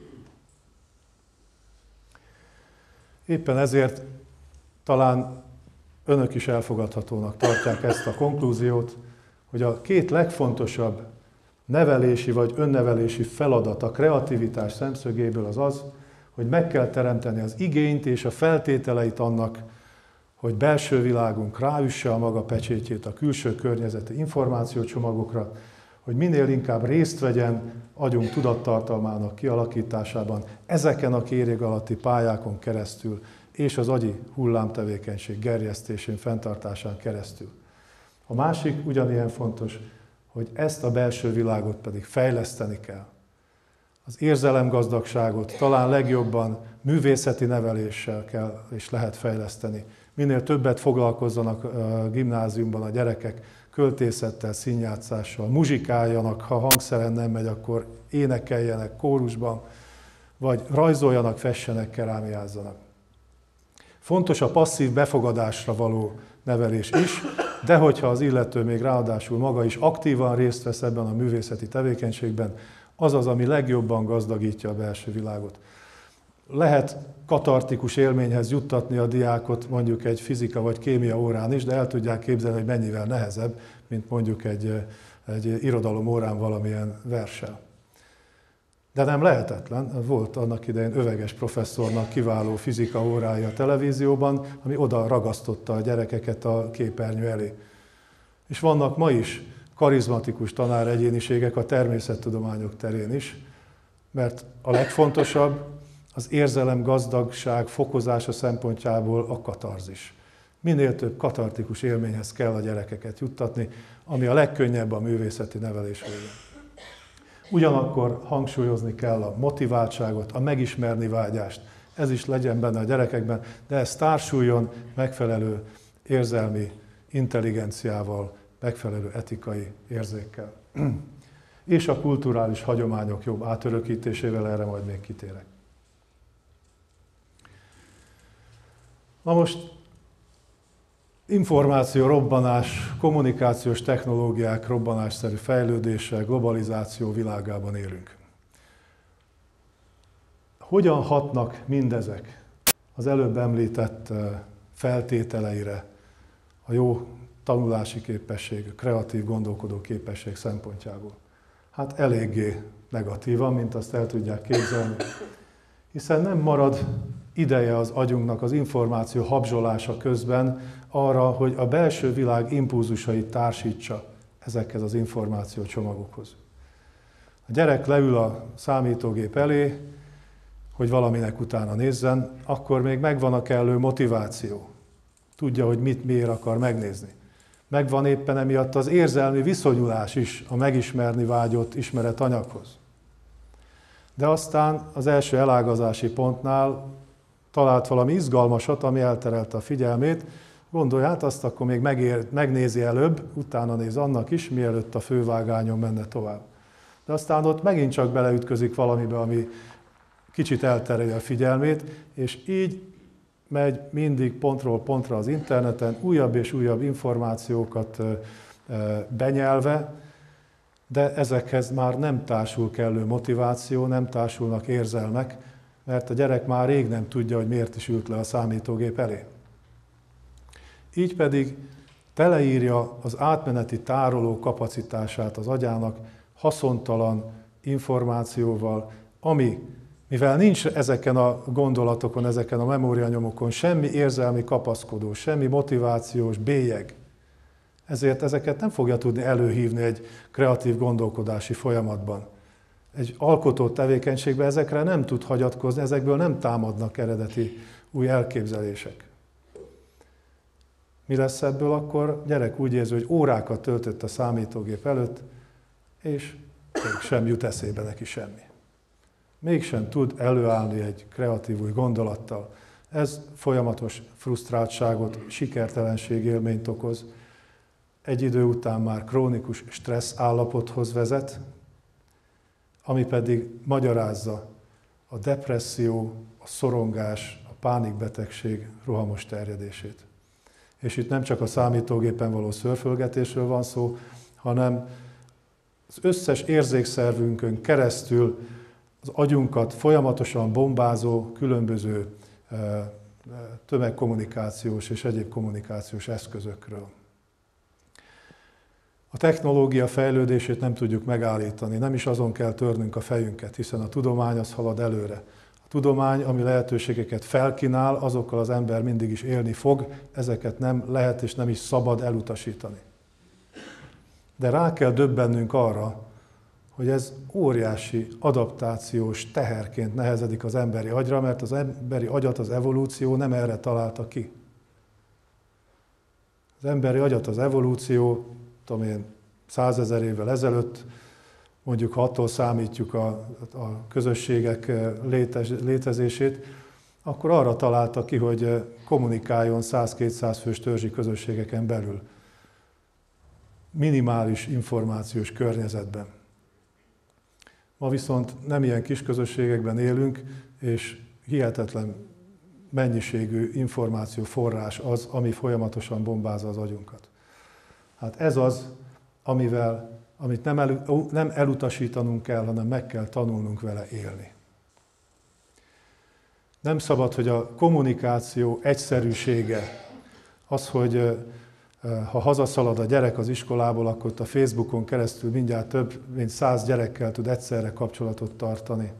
Éppen ezért talán önök is elfogadhatónak tartják ezt a konklúziót, hogy a két legfontosabb nevelési vagy önnevelési feladat a kreativitás szemszögéből az az, hogy meg kell teremteni az igényt és a feltételeit annak, hogy belső világunk ráüsse a maga pecsétjét a külső környezeti információcsomagokra, hogy minél inkább részt vegyen agyunk tudattartalmának kialakításában, ezeken a kéreg alatti pályákon keresztül, és az agyi hullámtevékenység gerjesztésén, fenntartásán keresztül. A másik ugyanilyen fontos, hogy ezt a belső világot pedig fejleszteni kell. Az érzelemgazdagságot talán legjobban művészeti neveléssel kell és lehet fejleszteni. Minél többet foglalkozzanak a gimnáziumban a gyerekek költészettel, színjátszással, muzsikáljanak, ha hangszeren nem megy, akkor énekeljenek kórusban, vagy rajzoljanak, fessenek, kerámiázzanak. Fontos a passzív befogadásra való nevelés is, de hogyha az illető még ráadásul maga is aktívan részt vesz ebben a művészeti tevékenységben, az az, ami legjobban gazdagítja a belső világot. Lehet katartikus élményhez juttatni a diákot mondjuk egy fizika vagy kémia órán is, de el tudják képzelni, hogy mennyivel nehezebb, mint mondjuk egy, egy irodalom órán valamilyen verssel. De nem lehetetlen. Volt annak idején Öveges professzornak kiváló fizika órája a televízióban, ami oda ragasztotta a gyerekeket a képernyő elé. És vannak ma is karizmatikus tanáregyéniségek a természettudományok terén is, mert a legfontosabb az érzelem gazdagság fokozása szempontjából a katarzis. Minél több katartikus élményhez kell a gyerekeket juttatni, ami a legkönnyebb a művészeti nevelés végén. Ugyanakkor hangsúlyozni kell a motiváltságot, a megismerni vágyást. Ez is legyen benne a gyerekekben, de ez társuljon megfelelő érzelmi intelligenciával, megfelelő etikai érzékkel. És a kulturális hagyományok jobb átörökítésével, erre majd még kitérek. Na most információ robbanás, kommunikációs technológiák robbanásszerű fejlődése, globalizáció világában élünk. Hogyan hatnak mindezek az előbb említett feltételeire a jó tanulási képesség, a kreatív gondolkodó képesség szempontjából? Hát eléggé negatívan, mint azt el tudják képzelni, hiszen nem marad ideje az agyunknak az információ habzsolása közben arra, hogy a belső világ impulzusait társítsa ezekhez az információcsomagokhoz. A gyerek leül a számítógép elé, hogy valaminek utána nézzen, akkor még megvan a kellő motiváció. Tudja, hogy mit, miért akar megnézni. Megvan éppen emiatt az érzelmi viszonyulás is a megismerni vágyott ismeretanyaghoz. De aztán az első elágazási pontnál talált valami izgalmasat, ami elterelte a figyelmét, gondolja, hát azt akkor még megér, megnézi előbb, utána néz annak is, mielőtt a fővágányon menne tovább. De aztán ott megint csak beleütközik valamibe, ami kicsit elterelje a figyelmét, és így megy mindig pontról pontra az interneten, újabb és újabb információkat benyelve, de ezekhez már nem társul kellő motiváció, nem társulnak érzelmek, mert a gyerek már rég nem tudja, hogy miért is ült le a számítógép elé. Így pedig teleírja az átmeneti tároló kapacitását az agyának haszontalan információval, ami, mivel nincs ezeken a gondolatokon, ezeken a memórianyomokon semmi érzelmi kapaszkodó, semmi motivációs bélyeg, ezért ezeket nem fogja tudni előhívni egy kreatív gondolkodási folyamatban. Egy alkotó tevékenységben ezekre nem tud hagyatkozni, ezekből nem támadnak eredeti új elképzelések. Mi lesz ebből akkor? A gyerek úgy érzi, hogy órákat töltött a számítógép előtt, és mégsem jut eszébe neki semmi. Mégsem tud előállni egy kreatív új gondolattal. Ez folyamatos frusztráltságot, sikertelenség élményt okoz. Egy idő után már krónikus stressz állapothoz vezet, ami pedig magyarázza a depresszió, a szorongás, a pánikbetegség rohamos terjedését. És itt nem csak a számítógépen való szörfölgetésről van szó, hanem az összes érzékszervünkön keresztül az agyunkat folyamatosan bombázó különböző tömegkommunikációs és egyéb kommunikációs eszközökről. A technológia fejlődését nem tudjuk megállítani, nem is azon kell törnünk a fejünket, hiszen a tudomány az halad előre. A tudomány, ami lehetőségeket felkínál, azokkal az ember mindig is élni fog, ezeket nem lehet és nem is szabad elutasítani. De rá kell döbbennünk arra, hogy ez óriási adaptációs teherként nehezedik az emberi agyra, mert az emberi agyat az evolúció nem erre találta ki. Az emberi agyat az evolúció, tudom én, százezer évvel ezelőtt, mondjuk ha attól számítjuk a, a közösségek létez, létezését, akkor arra találta ki, hogy kommunikáljon száz-kétszáz fős törzsi közösségeken belül. Minimális információs környezetben. Ma viszont nem ilyen kis közösségekben élünk, és hihetetlen mennyiségű információforrás az, ami folyamatosan bombázza az agyunkat. Hát ez az, amivel, amit nem, el, nem elutasítanunk kell, hanem meg kell tanulnunk vele élni. Nem szabad, hogy a kommunikáció egyszerűsége, az, hogy ha hazaszalad a gyerek az iskolából, akkor a Facebookon keresztül mindjárt több mint száz gyerekkel tud egyszerre kapcsolatot tartani.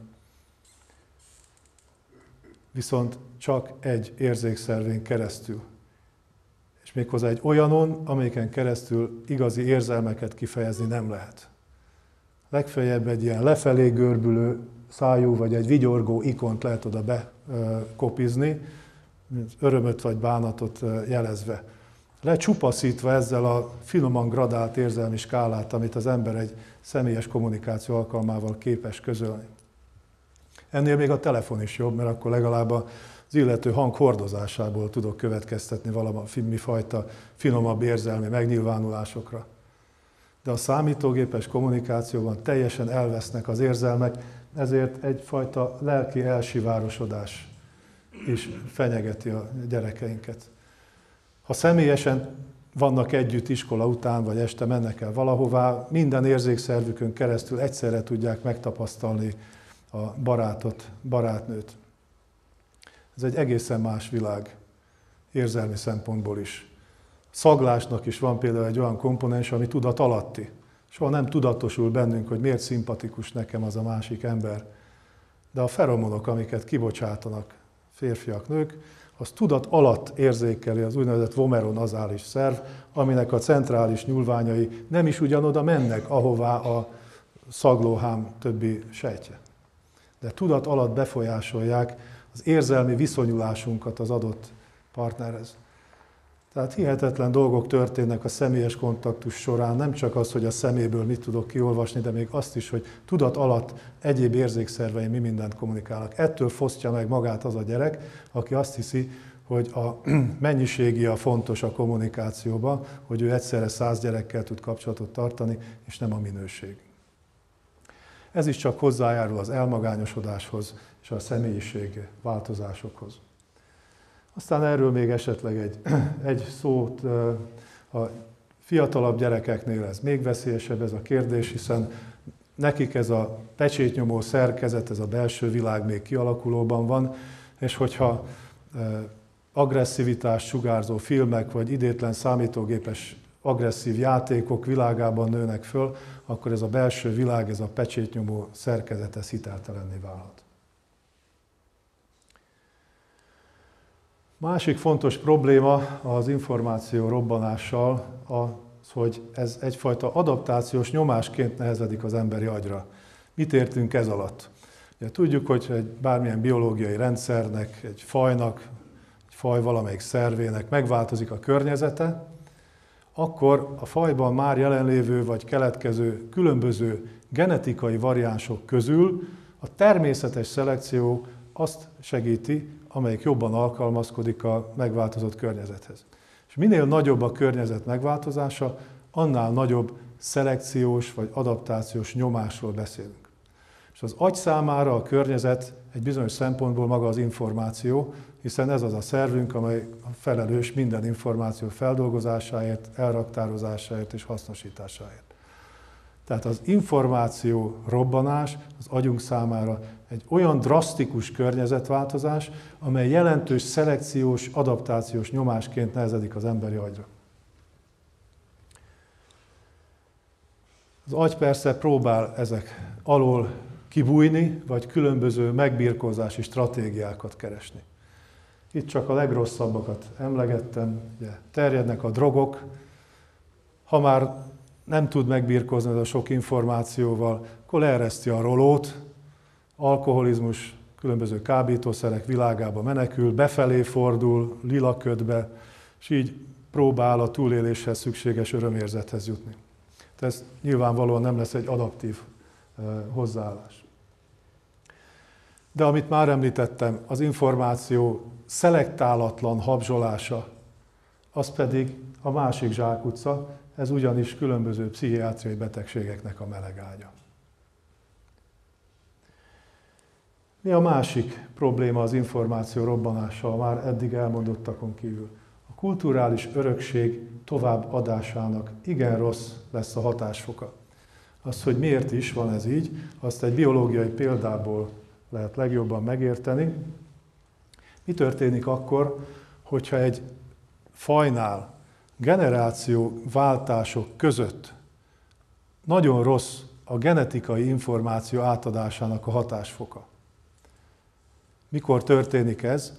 Viszont csak egy érzékszervén keresztül. És méghozzá egy olyanon, amelyiken keresztül igazi érzelmeket kifejezni nem lehet. Legfeljebb egy ilyen lefelé görbülő szájú, vagy egy vigyorgó ikont lehet oda bekopizni, örömöt vagy bánatot jelezve. Lecsupaszítva ezzel a finoman gradált érzelmi skálát, amit az ember egy személyes kommunikáció alkalmával képes közölni. Ennél még a telefon is jobb, mert akkor legalább az illető hang hordozásából tudok következtetni valami fajta finomabb érzelmi megnyilvánulásokra. De a számítógépes kommunikációban teljesen elvesznek az érzelmek, ezért egyfajta lelki elsivárosodás is fenyegeti a gyerekeinket. Ha személyesen vannak együtt iskola után, vagy este mennek el valahová, minden érzékszervükön keresztül egyszerre tudják megtapasztalni a barátot, barátnőt. Ez egy egészen más világ, érzelmi szempontból is. Szaglásnak is van például egy olyan komponens, ami tudat alatti. Soha nem tudatosul bennünk, hogy miért szimpatikus nekem az a másik ember. De a feromonok, amiket kibocsátanak férfiak, nők, az tudat alatt érzékeli az úgynevezett vomeronazális szerv, aminek a centrális nyúlványai nem is ugyanoda mennek, ahová a szaglóhám többi sejtje. De tudat alatt befolyásolják az érzelmi viszonyulásunkat az adott partnerhez. Tehát hihetetlen dolgok történnek a személyes kontaktus során, nem csak az, hogy a szeméből mit tudok kiolvasni, de még azt is, hogy tudat alatt egyéb érzékszerveim mi mindent kommunikálnak. Ettől fosztja meg magát az a gyerek, aki azt hiszi, hogy a mennyiségi a fontos a kommunikációban, hogy ő egyszerre száz gyerekkel tud kapcsolatot tartani, és nem a minőség. Ez is csak hozzájárul az elmagányosodáshoz és a személyiség változásokhoz. Aztán erről még esetleg egy, egy szót, a fiatalabb gyerekeknél ez még veszélyesebb ez a kérdés, hiszen nekik ez a pecsétnyomó szerkezet, ez a belső világ még kialakulóban van, és hogyha agresszivitást sugárzó filmek, vagy idétlen számítógépes agresszív játékok világában nőnek föl, akkor ez a belső világ, ez a pecsétnyomó szerkezet, ez hiteltelenné válhat. Másik fontos probléma az információ robbanással az, hogy ez egyfajta adaptációs nyomásként nehezedik az emberi agyra. Mit értünk ez alatt? Ugye tudjuk, hogy egy bármilyen biológiai rendszernek, egy fajnak, egy faj valamelyik szervének megváltozik a környezete, akkor a fajban már jelenlévő vagy keletkező különböző genetikai variánsok közül a természetes szelekció azt segíti, amelyik jobban alkalmazkodik a megváltozott környezethez. És minél nagyobb a környezet megváltozása, annál nagyobb szelekciós vagy adaptációs nyomásról beszélünk. És az agy számára a környezet egy bizonyos szempontból maga az információ, hiszen ez az a szervünk, amely a felelős minden információ feldolgozásáért, elraktározásáért és hasznosításáért. Tehát az információ robbanás az agyunk számára egy olyan drasztikus környezetváltozás, amely jelentős szelekciós, adaptációs nyomásként nehezedik az emberi agyra. Az agy persze próbál ezek alól kibújni, vagy különböző megbirkózási stratégiákat keresni. Itt csak a legrosszabbakat emlegettem, ugye, terjednek a drogok, ha már nem tud megbirkózni a sok információval, akkor leereszti a rolót, alkoholizmus, különböző kábítószerek világába menekül, befelé fordul, lilaködbe, és így próbál a túléléshez szükséges örömérzethez jutni. Tehát ez nyilvánvalóan nem lesz egy adaptív hozzáállás. De amit már említettem, az információ szelektálatlan habzsolása, az pedig a másik zsákutca, ez ugyanis különböző pszichiátriai betegségeknek a melegágya. Mi a másik probléma az információ robbanással, már eddig elmondottakon kívül? A kulturális örökség továbbadásának igen rossz lesz a hatásfoka. Az, hogy miért is van ez így, azt egy biológiai példából lehet legjobban megérteni. Mi történik akkor, hogyha egy fajnál generációváltások között nagyon rossz a genetikai információ átadásának a hatásfoka? Mikor történik ez?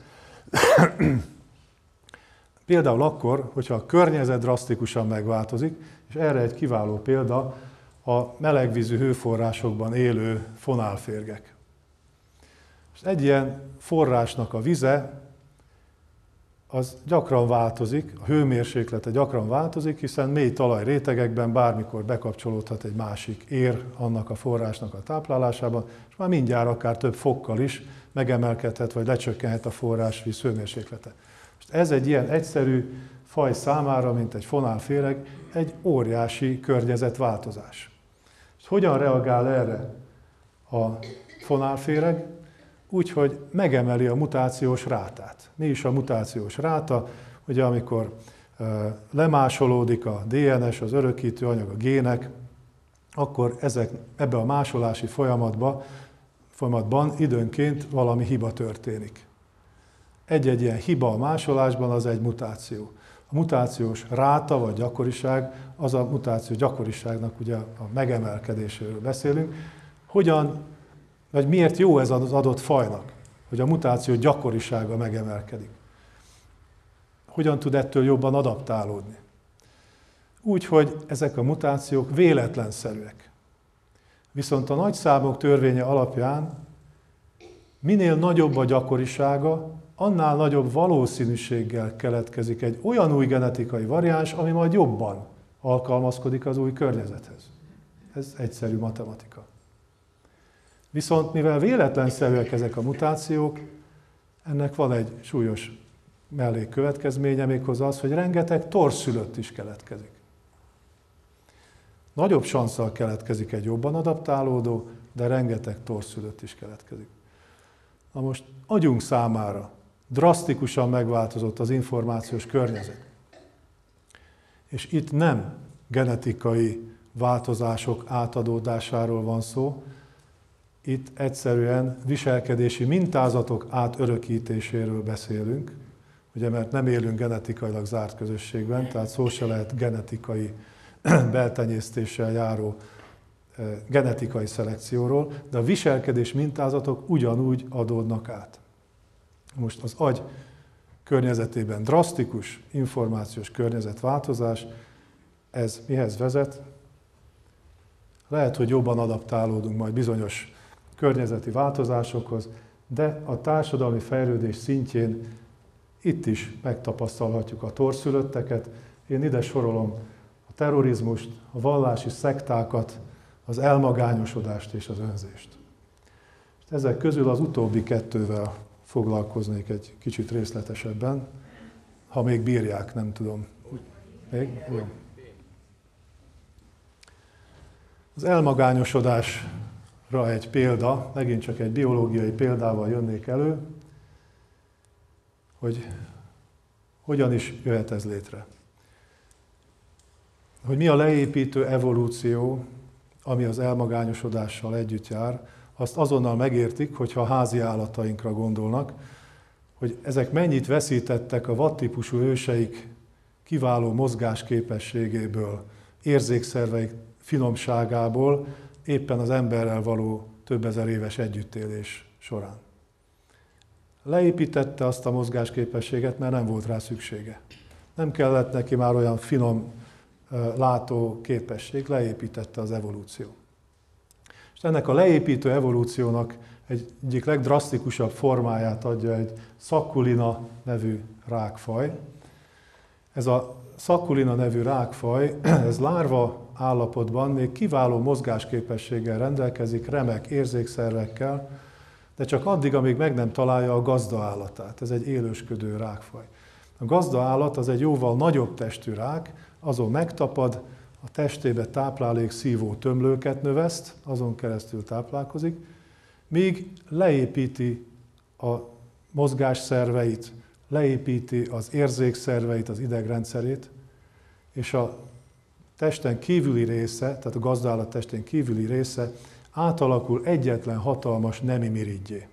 Például akkor, hogyha a környezet drasztikusan megváltozik, és erre egy kiváló példa a melegvízű hőforrásokban élő fonálférgek. És egy ilyen forrásnak a vize az gyakran változik, a hőmérséklete gyakran változik, hiszen mély talajrétegekben bármikor bekapcsolódhat egy másik ér annak a forrásnak a táplálásában, és már mindjárt akár több fokkal is megemelkedhet vagy lecsökkenhet a forrásvíz hőmérséklete. Most ez egy ilyen egyszerű faj számára, mint egy fonálféreg, egy óriási környezetváltozás. És hogyan reagál erre a fonálféreg? Úgy, hogy megemeli a mutációs rátát. Mi is a mutációs ráta? Ugye amikor lemásolódik a dé en es, az örökítő anyag, a gének, akkor ezek, ebbe a másolási folyamatba, folyamatban időnként valami hiba történik. Egy-egy ilyen hiba a másolásban az egy mutáció. A mutációs ráta vagy gyakoriság, az a mutáció gyakoriságnak ugye a megemelkedéséről beszélünk. Hogyan, vagy miért jó ez az adott fajnak, hogy a mutáció gyakorisága megemelkedik? Hogyan tud ettől jobban adaptálódni? Úgy, hogy ezek a mutációk véletlenszerűek. Viszont a nagyszámok törvénye alapján minél nagyobb a gyakorisága, annál nagyobb valószínűséggel keletkezik egy olyan új genetikai variáns, ami majd jobban alkalmazkodik az új környezethez. Ez egyszerű matematika. Viszont mivel véletlenszerűek ezek a mutációk, ennek van egy súlyos mellékkövetkezménye, méghozzá az, hogy rengeteg torszülött is keletkezik. Nagyobb sansszal keletkezik egy jobban adaptálódó, de rengeteg torszülött is keletkezik. Na most agyunk számára drasztikusan megváltozott az információs környezet. És itt nem genetikai változások átadódásáról van szó. Itt egyszerűen viselkedési mintázatok átörökítéséről beszélünk, ugye, mert nem élünk genetikailag zárt közösségben, tehát szó se lehet genetikai beltenyésztéssel járó genetikai szelekcióról, de a viselkedés mintázatok ugyanúgy adódnak át. Most az agy környezetében drasztikus információs környezetváltozás, ez mihez vezet? Lehet, hogy jobban adaptálódunk majd bizonyos környezeti változásokhoz, de a társadalmi fejlődés szintjén itt is megtapasztalhatjuk a torszülötteket. Én ide sorolom a terrorizmust, a vallási szektákat, az elmagányosodást és az önzést. Ezek közül az utóbbi kettővel foglalkoznék egy kicsit részletesebben, ha még bírják, nem tudom. Még? Jó. Az elmagányosodásra egy példa, megint csak egy biológiai példával jönnék elő, hogy hogyan is jöhet ez létre. Hogy mi a leépítő evolúció, ami az elmagányosodással együtt jár, azt azonnal megértik, hogyha a házi állatainkra gondolnak, hogy ezek mennyit veszítettek a vadtípusú őseik kiváló mozgásképességéből, érzékszerveik finomságából, éppen az emberrel való több ezer éves együttélés során. Leépítette azt a mozgásképességet, mert nem volt rá szüksége. Nem kellett neki már olyan finom látó képesség, leépítette az evolúció. És ennek a leépítő evolúciónak egy egyik legdrasztikusabb formáját adja egy Succulina nevű rákfaj. Ez a Succulina nevű rákfaj, ez lárva állapotban még kiváló mozgásképességgel rendelkezik, remek érzékszervekkel, de csak addig, amíg meg nem találja a gazdaállatát. Ez egy élősködő rákfaj. A gazdaállat az egy jóval nagyobb testű rák, azon megtapad, a testébe táplálék szívó tömlőket növeszt, azon keresztül táplálkozik, míg leépíti a mozgásszerveit, leépíti az érzékszerveit, az idegrendszerét, és a testen kívüli része, tehát a gazdaállat testén kívüli része átalakul egyetlen hatalmas nemi miriggyé.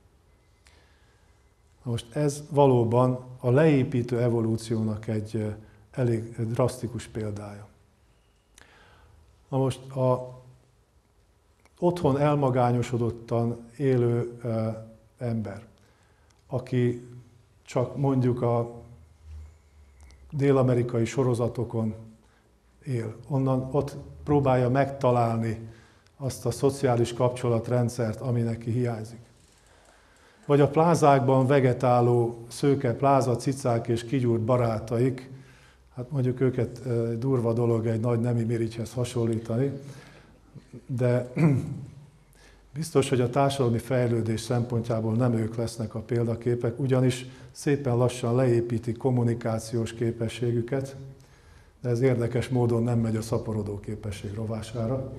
Most ez valóban a leépítő evolúciónak egy elég drasztikus példája. Na most a otthon elmagányosodottan élő e, ember, aki csak mondjuk a dél-amerikai sorozatokon él, onnan ott próbálja megtalálni azt a szociális kapcsolatrendszert, ami neki hiányzik. Vagy a plázákban vegetáló szőke pláza cicák és kigyúrt barátaik, hát mondjuk őket durva dolog egy nagy nemi mirigyhez hasonlítani, de biztos, hogy a társadalmi fejlődés szempontjából nem ők lesznek a példaképek, ugyanis szépen lassan leépítik kommunikációs képességüket, de ez érdekes módon nem megy a szaporodó képesség rovására.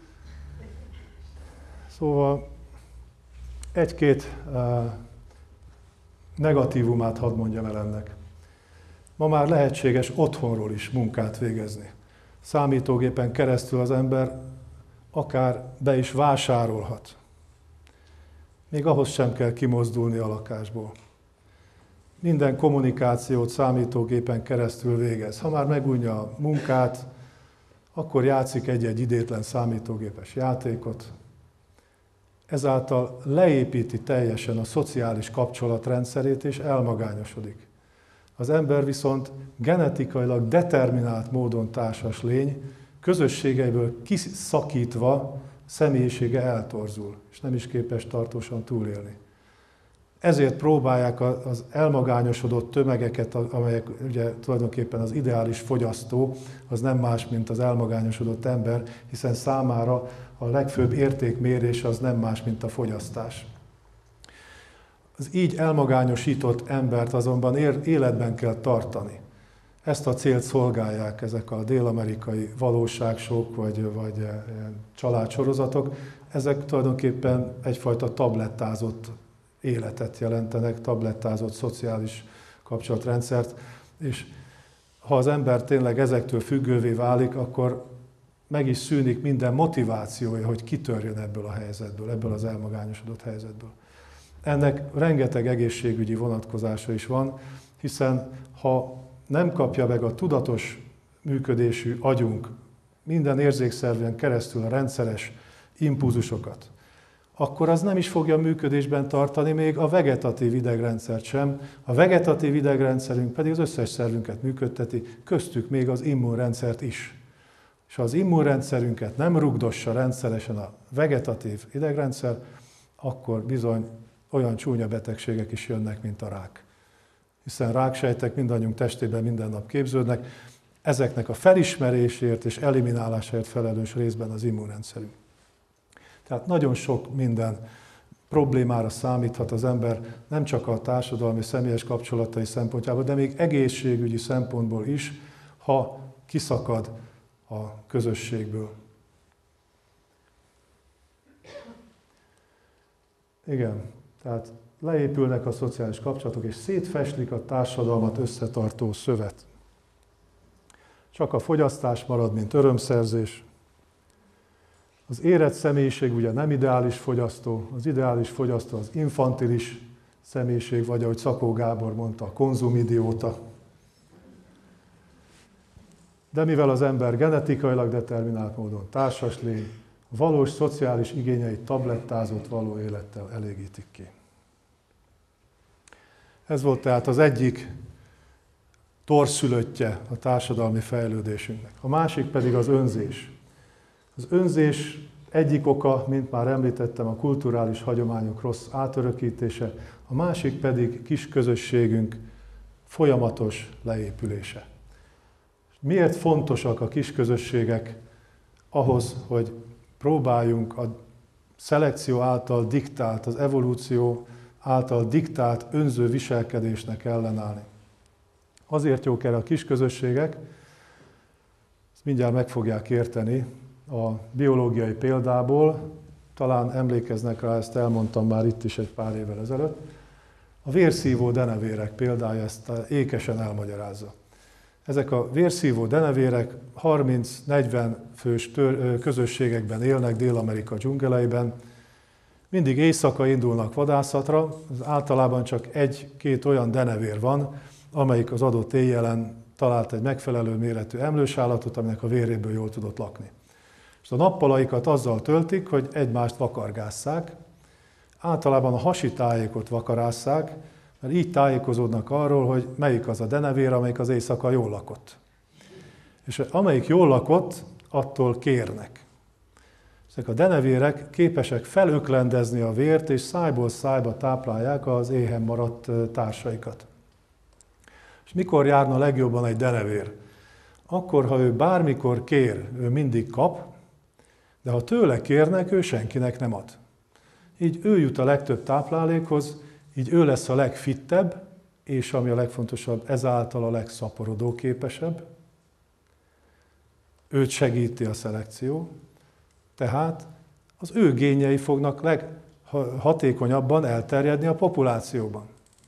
Szóval egy-két uh, negatívumát hadd mondjam el ennek. Ma már lehetséges otthonról is munkát végezni. Számítógépen keresztül az ember akár be is vásárolhat. Még ahhoz sem kell kimozdulni a lakásból. Minden kommunikációt számítógépen keresztül végez. Ha már megunja a munkát, akkor játszik egy-egy idétlen számítógépes játékot. Ezáltal leépíti teljesen a szociális kapcsolatrendszerét és elmagányosodik. Az ember viszont genetikailag determinált módon társas lény, közösségeiből kiszakítva személyisége eltorzul, és nem is képes tartósan túlélni. Ezért próbálják az elmagányosodott tömegeket, amelyek ugye tulajdonképpen az ideális fogyasztó, az nem más, mint az elmagányosodott ember, hiszen számára a legfőbb értékmérés az nem más, mint a fogyasztás. Az így elmagányosított embert azonban életben kell tartani. Ezt a célt szolgálják ezek a dél-amerikai valóságsók vagy, vagy családsorozatok. Ezek tulajdonképpen egyfajta tablettázott életet jelentenek, tablettázott szociális kapcsolatrendszert, és ha az ember tényleg ezektől függővé válik, akkor meg is szűnik minden motivációja, hogy kitörjön ebből a helyzetből, ebből az elmagányosodott helyzetből. Ennek rengeteg egészségügyi vonatkozása is van, hiszen ha nem kapja meg a tudatos működésű agyunk minden érzékszerven keresztül a rendszeres impulzusokat, akkor az nem is fogja működésben tartani még a vegetatív idegrendszert sem. A vegetatív idegrendszerünk pedig az összes szervünket működteti, köztük még az immunrendszert is. És ha az immunrendszerünket nem rugdossa rendszeresen a vegetatív idegrendszer, akkor bizony olyan csúnya betegségek is jönnek, mint a rák. Hiszen ráksejtek mindannyiunk testében minden nap képződnek, ezeknek a felismerésért és eliminálásáért felelős részben az immunrendszerünk. Tehát nagyon sok minden problémára számíthat az ember, nem csak a társadalmi, személyes kapcsolatai szempontjából, de még egészségügyi szempontból is, ha kiszakad a közösségből. Igen, tehát leépülnek a szociális kapcsolatok, és szétfeslik a társadalmat összetartó szövet. Csak a fogyasztás marad, mint örömszerzés. Az érett személyiség ugye nem ideális fogyasztó, az ideális fogyasztó az infantilis személyiség, vagy ahogy Szakó Gábor mondta, a konzumidióta. De mivel az ember genetikailag determinált módon társas lény, valós szociális igényeit tablettázott való élettel elégítik ki. Ez volt tehát az egyik torszülöttje a társadalmi fejlődésünknek. A másik pedig az önzés. Az önzés egyik oka, mint már említettem, a kulturális hagyományok rossz átörökítése, a másik pedig kis közösségünk folyamatos leépülése. Miért fontosak a kis közösségek ahhoz, hogy próbáljunk a szelekció által diktált, az evolúció által diktált önző viselkedésnek ellenállni? Azért jók erre a kis közösségek, ezt mindjárt meg fogják érteni a biológiai példából, talán emlékeznek rá, ezt elmondtam már itt is egy pár évvel ezelőtt. A vérszívó denevérek példája ezt ékesen elmagyarázza. Ezek a vérszívó denevérek harminc-negyven fős tör, közösségekben élnek Dél-Amerika dzsungeleiben. Mindig éjszaka indulnak vadászatra, az általában csak egy-két olyan denevér van, amelyik az adott éjjelen talált egy megfelelő méretű emlősállatot, aminek a véréből jól tudott lakni. És a nappalaikat azzal töltik, hogy egymást vakargásszák. Általában a hasi tájékot vakarásszák, mert így tájékozódnak arról, hogy melyik az a denevér, amelyik az éjszaka jól lakott. És amelyik jól lakott, attól kérnek. Ezek a denevérek képesek felöklendezni a vért, és szájból szájba táplálják az éhen maradt társaikat. És mikor járna legjobban egy denevér? Akkor, ha ő bármikor kér, ő mindig kap, de ha tőle kérnek, ő senkinek nem ad. Így ő jut a legtöbb táplálékhoz, így ő lesz a legfittebb, és ami a legfontosabb, ezáltal a legszaporodóképesebb. Őt segíti a szelekció, tehát az ő génjei fognak leghatékonyabban elterjedni a populációban.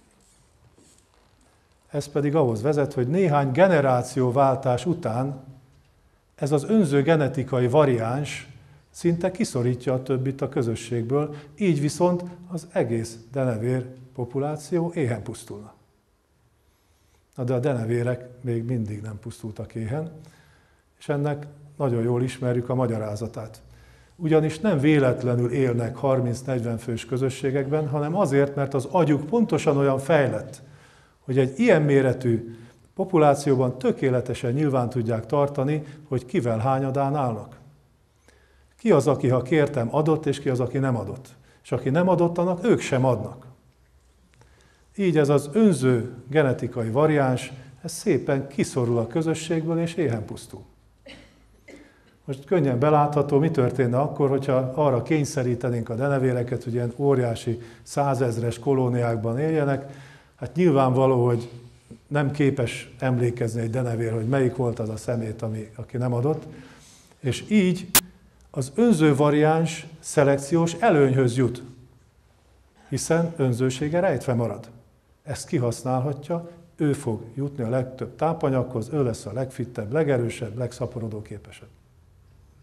Ez pedig ahhoz vezet, hogy néhány generációváltás után ez az önző genetikai variáns szinte kiszorítja a többit a közösségből, így viszont az egész denevér populáció éhen pusztulna. Na de a denevérek még mindig nem pusztultak éhen, és ennek nagyon jól ismerjük a magyarázatát. Ugyanis nem véletlenül élnek harminc-negyven fős közösségekben, hanem azért, mert az agyuk pontosan olyan fejlett, hogy egy ilyen méretű populációban tökéletesen nyilván tudják tartani, hogy kivel hányadán állnak. Ki az, aki ha kértem adott, és ki az, aki nem adott. És aki nem adott, annak ők sem adnak. Így ez az önző genetikai variáns, ez szépen kiszorul a közösségből, és éhen pusztul. Most könnyen belátható, mi történne akkor, hogyha arra kényszerítenénk a denevéreket, hogy ilyen óriási százezres kolóniákban éljenek. Hát nyilvánvaló, hogy nem képes emlékezni egy denevér, hogy melyik volt az a szemét, ami, aki nem adott. És így az önző variáns szelekciós előnyhöz jut, hiszen önzősége rejtve marad. Ezt kihasználhatja, ő fog jutni a legtöbb tápanyaghoz, ő lesz a legfittebb, legerősebb, legszaporodóképesebb.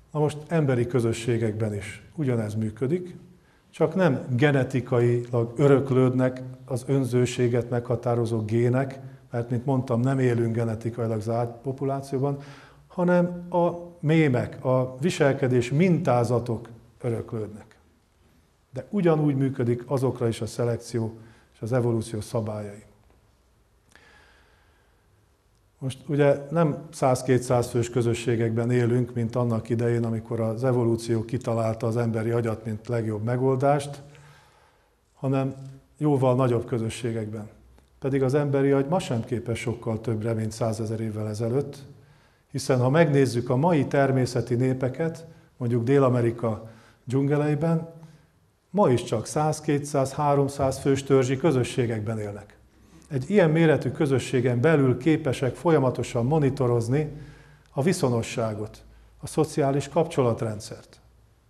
Na most emberi közösségekben is ugyanez működik, csak nem genetikailag öröklődnek az önzőséget meghatározó gének, mert, mint mondtam, nem élünk genetikailag zárt populációban, hanem a mémek, a viselkedés mintázatok öröklődnek. De ugyanúgy működik azokra is a szelekció és az evolúció szabályai. Most ugye nem száz-kétszáz fős közösségekben élünk, mint annak idején, amikor az evolúció kitalálta az emberi agyat, mint legjobb megoldást, hanem jóval nagyobb közösségekben. Pedig az emberi agy ma sem képes sokkal többre, mint százezer évvel ezelőtt, hiszen ha megnézzük a mai természeti népeket, mondjuk Dél-Amerika dzsungeleiben, ma is csak száz-kétszáz-háromszáz fős törzsi közösségekben élnek. Egy ilyen méretű közösségen belül képesek folyamatosan monitorozni a viszonosságot, a szociális kapcsolatrendszert.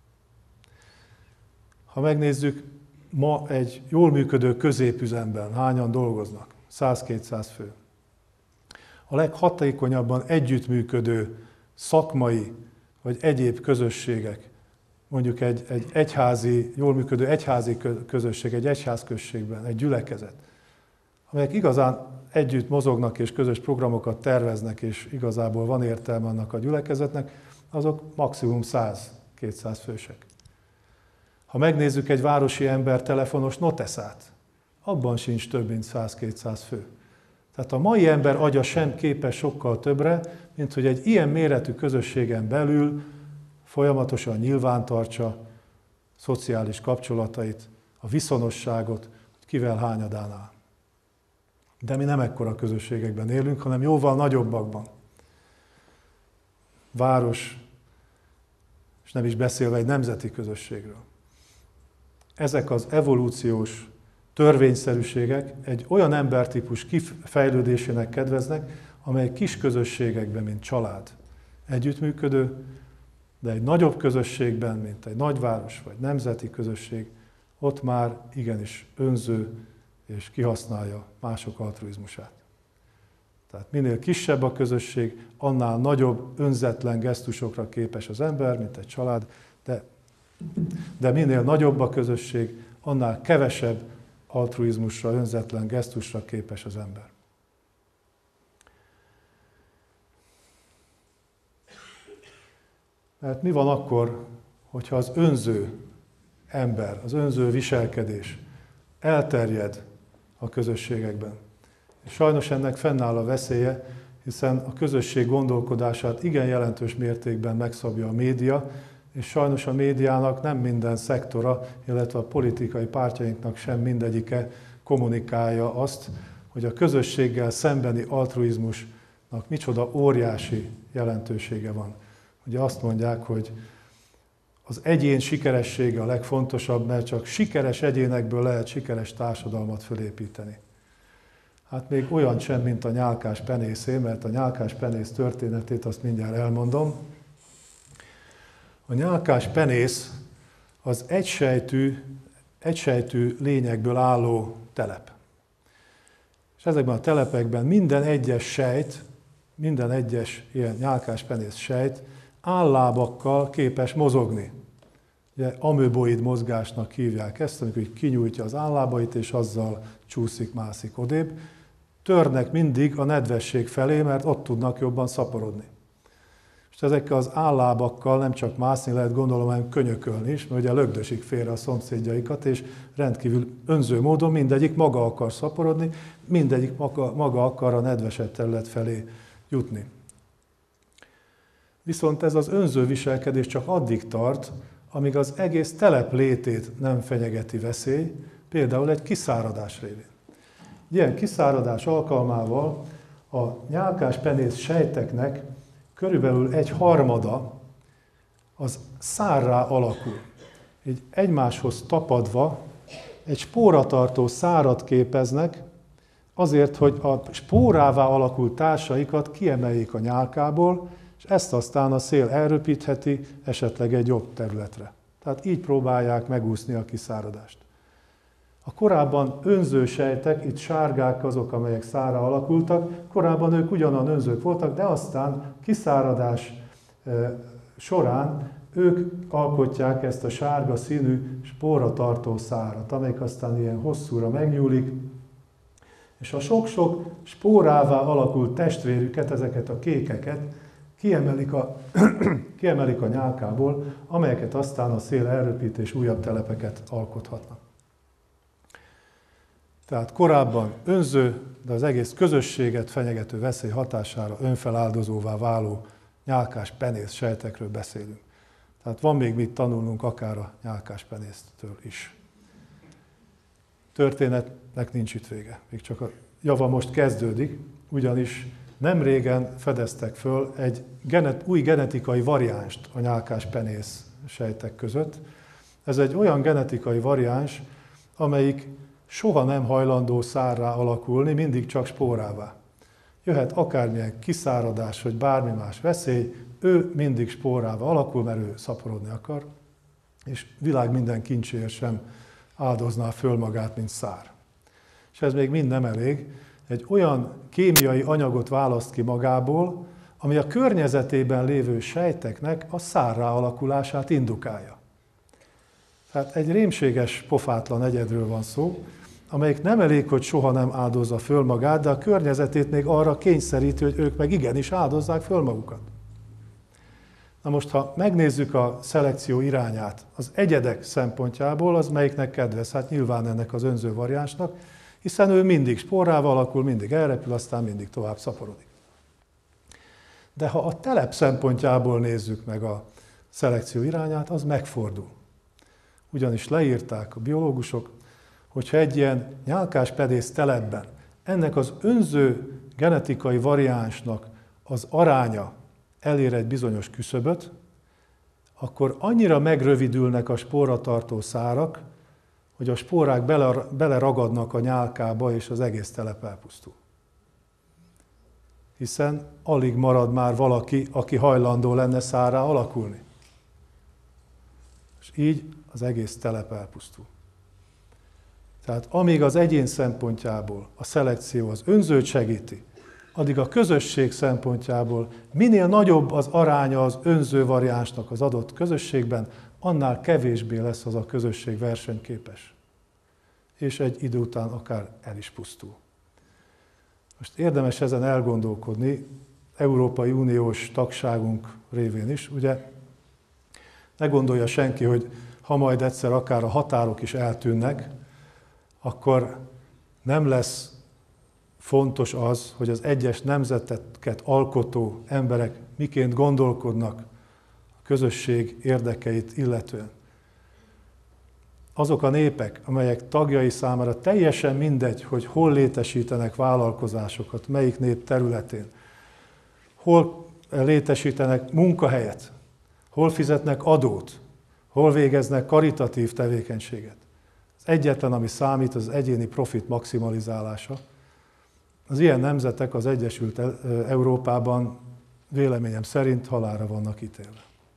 Ha megnézzük, ma egy jól működő középüzemben hányan dolgoznak, száz-kétszáz fő. A leghatékonyabban együttműködő szakmai vagy egyéb közösségek, mondjuk egy, egy egyházi, jól működő egyházi közösség, egy egyházközségben, egy gyülekezet, amelyek igazán együtt mozognak és közös programokat terveznek, és igazából van értelme annak a gyülekezetnek, azok maximum száz-kétszáz fősek. Ha megnézzük egy városi ember telefonos noteszát, abban sincs több, mint száz-kétszáz fő. Tehát a mai ember agya sem képes sokkal többre, mint hogy egy ilyen méretű közösségen belül folyamatosan nyilvántartsa szociális kapcsolatait, a viszonosságot, kivel hányadán áll. De mi nem ekkora közösségekben élünk, hanem jóval nagyobbakban. Város, és nem is beszélve egy nemzeti közösségről. Ezek az evolúciós törvényszerűségek egy olyan embertípus kifejlődésének kedveznek, amely kis közösségekben, mint család, együttműködő, de egy nagyobb közösségben, mint egy nagyváros vagy nemzeti közösség, ott már igenis önző és kihasználja mások altruizmusát. Tehát minél kisebb a közösség, annál nagyobb önzetlen gesztusokra képes az ember, mint egy család, de, de minél nagyobb a közösség, annál kevesebb altruizmusra, önzetlen gesztusra képes az ember. Mert mi van akkor, hogyha az önző ember, az önző viselkedés elterjed a közösségekben? És sajnos ennek fennáll a veszélye, hiszen a közösség gondolkodását igen jelentős mértékben megszabja a média, és sajnos a médiának nem minden szektora, illetve a politikai pártjainknak sem mindegyike kommunikálja azt, hogy a közösséggel szembeni altruizmusnak micsoda óriási jelentősége van. Ugye azt mondják, hogy az egyén sikeressége a legfontosabb, mert csak sikeres egyénekből lehet sikeres társadalmat fölépíteni. Hát még olyan sem, mint a nyálkás penészé, mert a nyálkás penész történetét azt mindjárt elmondom. A nyálkás penész az egysejtű, egysejtű lényekből álló telep. És ezekben a telepekben minden egyes sejt, minden egyes ilyen nyálkás penész sejt állábakkal képes mozogni. Ugye amöboid mozgásnak hívják ezt, amikor kinyújtja az állábait, és azzal csúszik, mászik odébb. Törnek mindig a nedvesség felé, mert ott tudnak jobban szaporodni. És ezekkel az állábakkal nem csak mászni lehet, gondolom, hanem könyökölni is, mert ugye lögdösik félre a szomszédjaikat, és rendkívül önző módon mindegyik maga akar szaporodni, mindegyik maga, maga akar a nedvesebb terület felé jutni. Viszont ez az önző viselkedés csak addig tart, amíg az egész telep létét nem fenyegeti veszély, például egy kiszáradás révén. Ilyen kiszáradás alkalmával a nyálkás penész sejteknek körülbelül egy harmada az szárrá alakul. Így egymáshoz tapadva egy spóratartó szárat képeznek, azért, hogy a spórává alakult társaikat kiemeljék a nyálkából, és ezt aztán a szél elröpítheti esetleg egy jobb területre. Tehát így próbálják megúszni a kiszáradást. A korábban önző sejtek, itt sárgák azok, amelyek szárrá alakultak, korábban ők ugyanan önzők voltak, de aztán kiszáradás során ők alkotják ezt a sárga színű spóratartó szárat, amelyik aztán ilyen hosszúra megnyúlik, és a sok-sok spórává alakult testvérüket, ezeket a kékeket kiemelik a, kiemelik a nyálkából, amelyeket aztán a szél elröpít és újabb telepeket alkothatnak. Tehát korábban önző, de az egész közösséget fenyegető veszély hatására önfeláldozóvá váló nyálkás penész sejtekről beszélünk. Tehát van még mit tanulnunk akár a nyálkás penésztől is. Történetnek nincs itt vége, még csak a java most kezdődik, ugyanis nem régen fedeztek föl egy genet, új genetikai variánst a nyálkás penész sejtek között. Ez egy olyan genetikai variáns, amelyik soha nem hajlandó szárrá alakulni, mindig csak spórává. Jöhet akármilyen kiszáradás, vagy bármi más veszély, ő mindig spórává alakul, mert ő szaporodni akar, és világ minden kincséért sem áldozná föl magát, mint szár. És ez még mind nem elég. Egy olyan kémiai anyagot választ ki magából, ami a környezetében lévő sejteknek a szárrá alakulását indukálja. Tehát egy rémséges, pofátlan egyedről van szó, amelyik nem elég, hogy soha nem áldozza föl magát, de a környezetét még arra kényszeríti, hogy ők meg igenis áldozzák föl magukat. Na most, ha megnézzük a szelekció irányát az egyedek szempontjából, az melyiknek kedvez? Hát nyilván ennek az önző variánsnak, hiszen ő mindig spórával alakul, mindig elrepül, aztán mindig tovább szaporodik. De ha a telep szempontjából nézzük meg a szelekció irányát, az megfordul. Ugyanis leírták a biológusok, hogyha egy ilyen nyálkás penész telepben ennek az önző genetikai variánsnak az aránya elér egy bizonyos küszöböt, akkor annyira megrövidülnek a spóratartó szárak, hogy a spórák beleragadnak a nyálkába, és az egész telep elpusztul. Hiszen alig marad már valaki, aki hajlandó lenne szárrá alakulni. És így az egész telep elpusztul. Tehát amíg az egyén szempontjából a szelekció az önzőt segíti, addig a közösség szempontjából minél nagyobb az aránya az önző variánsnak az adott közösségben, annál kevésbé lesz az a közösség versenyképes. És egy idő után akár el is pusztul. Most érdemes ezen elgondolkodni, Európai Uniós tagságunk révén is, ugye ne gondolja senki, hogy ha majd egyszer akár a határok is eltűnnek, akkor nem lesz fontos az, hogy az egyes nemzeteket alkotó emberek miként gondolkodnak a közösség érdekeit illetően. Azok a népek, amelyek tagjai számára teljesen mindegy, hogy hol létesítenek vállalkozásokat, melyik nép területén, hol létesítenek munkahelyet, hol fizetnek adót, hol végeznek karitatív tevékenységet. Az egyetlen, ami számít, az egyéni profit maximalizálása. Az ilyen nemzetek az Egyesült Európában véleményem szerint halálra vannak ítélve.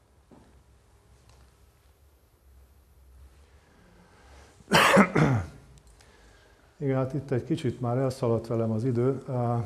Igen, hát itt egy kicsit már elszaladt velem az idő.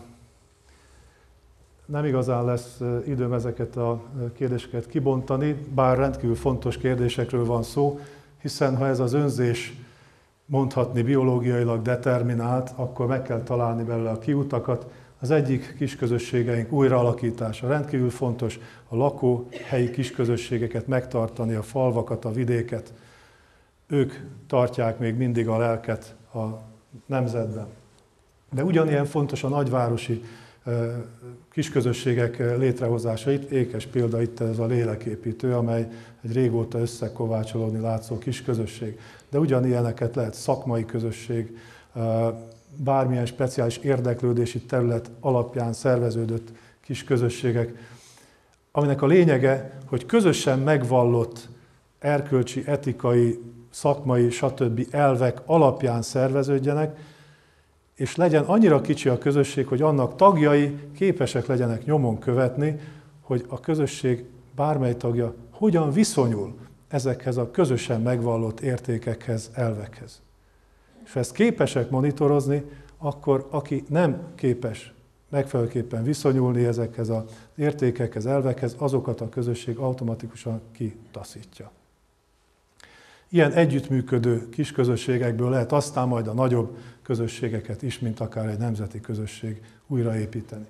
Nem igazán lesz időm ezeket a kérdéseket kibontani, bár rendkívül fontos kérdésekről van szó, hiszen ha ez az önzés mondhatni biológiailag determinált, akkor meg kell találni belőle a kiutakat. Az egyik kisközösségeink újraalakítása rendkívül fontos, a lakóhelyi kisközösségeket megtartani, a falvakat, a vidéket. Ők tartják még mindig a lelket a nemzetben. De ugyanilyen fontos a nagyvárosi kisközösségek létrehozása. Itt ékes példa itt ez a léleképítő, amely egy régóta összekovácsolódni látszó kisközösség. De ugyanilyeneket lehet szakmai közösség, bármilyen speciális érdeklődési terület alapján szerveződött kisközösségek, aminek a lényege, hogy közösen megvallott erkölcsi, etikai, szakmai, stb. Elvek alapján szerveződjenek, és legyen annyira kicsi a közösség, hogy annak tagjai képesek legyenek nyomon követni, hogy a közösség bármely tagja hogyan viszonyul ezekhez a közösen megvallott értékekhez, elvekhez. És ha ezt képesek monitorozni, akkor aki nem képes megfelelőképpen viszonyulni ezekhez az értékekhez, elvekhez, azokat a közösség automatikusan kitaszítja. Ilyen együttműködő kis közösségekből lehet aztán majd a nagyobb közösségeket is, mint akár egy nemzeti közösség újraépíteni.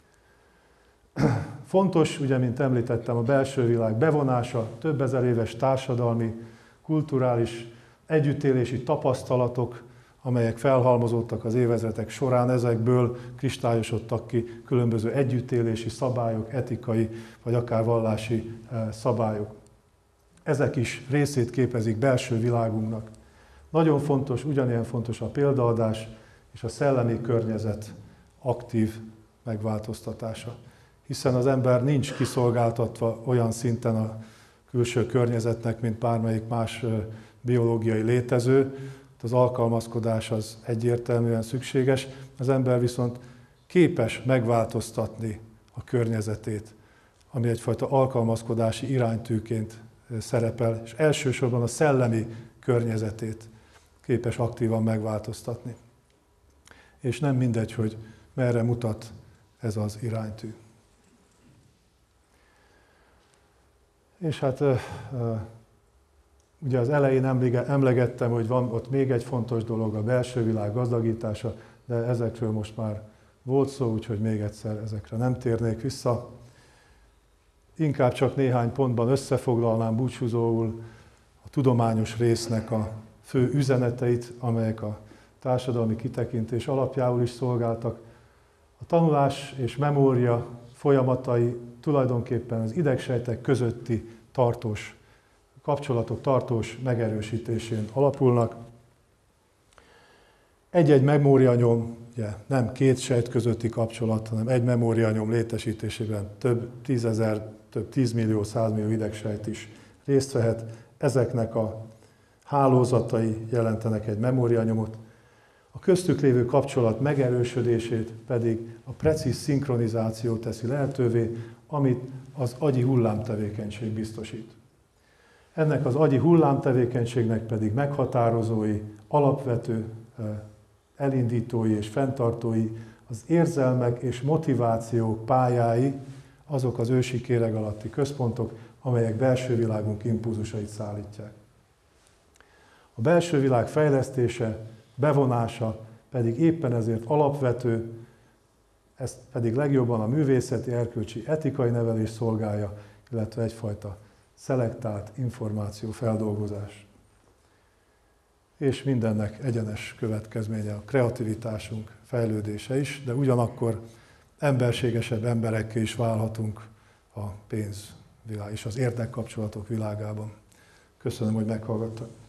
Fontos, ugye, mint említettem, a belső világ bevonása, több ezer éves társadalmi, kulturális, együttélési tapasztalatok, amelyek felhalmozódtak az évezredek során, ezekből kristályosodtak ki különböző együttélési szabályok, etikai vagy akár vallási szabályok. Ezek is részét képezik belső világunknak. Nagyon fontos, ugyanilyen fontos a példaadás és a szellemi környezet aktív megváltoztatása. Hiszen az ember nincs kiszolgáltatva olyan szinten a külső környezetnek, mint bármelyik más biológiai létező. Az alkalmazkodás az egyértelműen szükséges, az ember viszont képes megváltoztatni a környezetét, ami egyfajta alkalmazkodási iránytűként szerepel, és elsősorban a szellemi környezetét képes aktívan megváltoztatni. És nem mindegy, hogy merre mutat ez az iránytű. És hát ugye az elején emlegettem, hogy van ott még egy fontos dolog, a belső világ gazdagítása, de ezekről most már volt szó, úgyhogy még egyszer ezekre nem térnék vissza. Inkább csak néhány pontban összefoglalnám búcsúzóul a tudományos résznek a fő üzeneteit, amelyek a társadalmi kitekintés alapjául is szolgáltak. A tanulás és memória folyamatai tulajdonképpen az idegsejtek közötti tartós kapcsolatok tartós megerősítésén alapulnak. Egy-egy memórianyom, ugye nem két sejt közötti kapcsolat, hanem egy memórianyom létesítésében több tízezer, több tízmillió, százmillió idegsejt is részt vehet. Ezeknek a hálózatai jelentenek egy memórianyomot. A köztük lévő kapcsolat megerősödését pedig a precíz szinkronizáció teszi lehetővé, amit az agyi hullámtevékenység biztosít. Ennek az agyi hullámtevékenységnek pedig meghatározói, alapvető elindítói és fenntartói, az érzelmek és motivációk pályái, azok az ősi kéreg alatti központok, amelyek belső világunk impulzusait szállítják. A belső világ fejlesztése, bevonása pedig éppen ezért alapvető, ezt pedig legjobban a művészeti, erkölcsi, etikai nevelés szolgálja, illetve egyfajta szelektált információfeldolgozás. És mindennek egyenes következménye a kreativitásunk fejlődése is, de ugyanakkor emberségesebb emberekké is válhatunk a pénz világ és az érdekkapcsolatok világában. Köszönöm, hogy meghallgattak.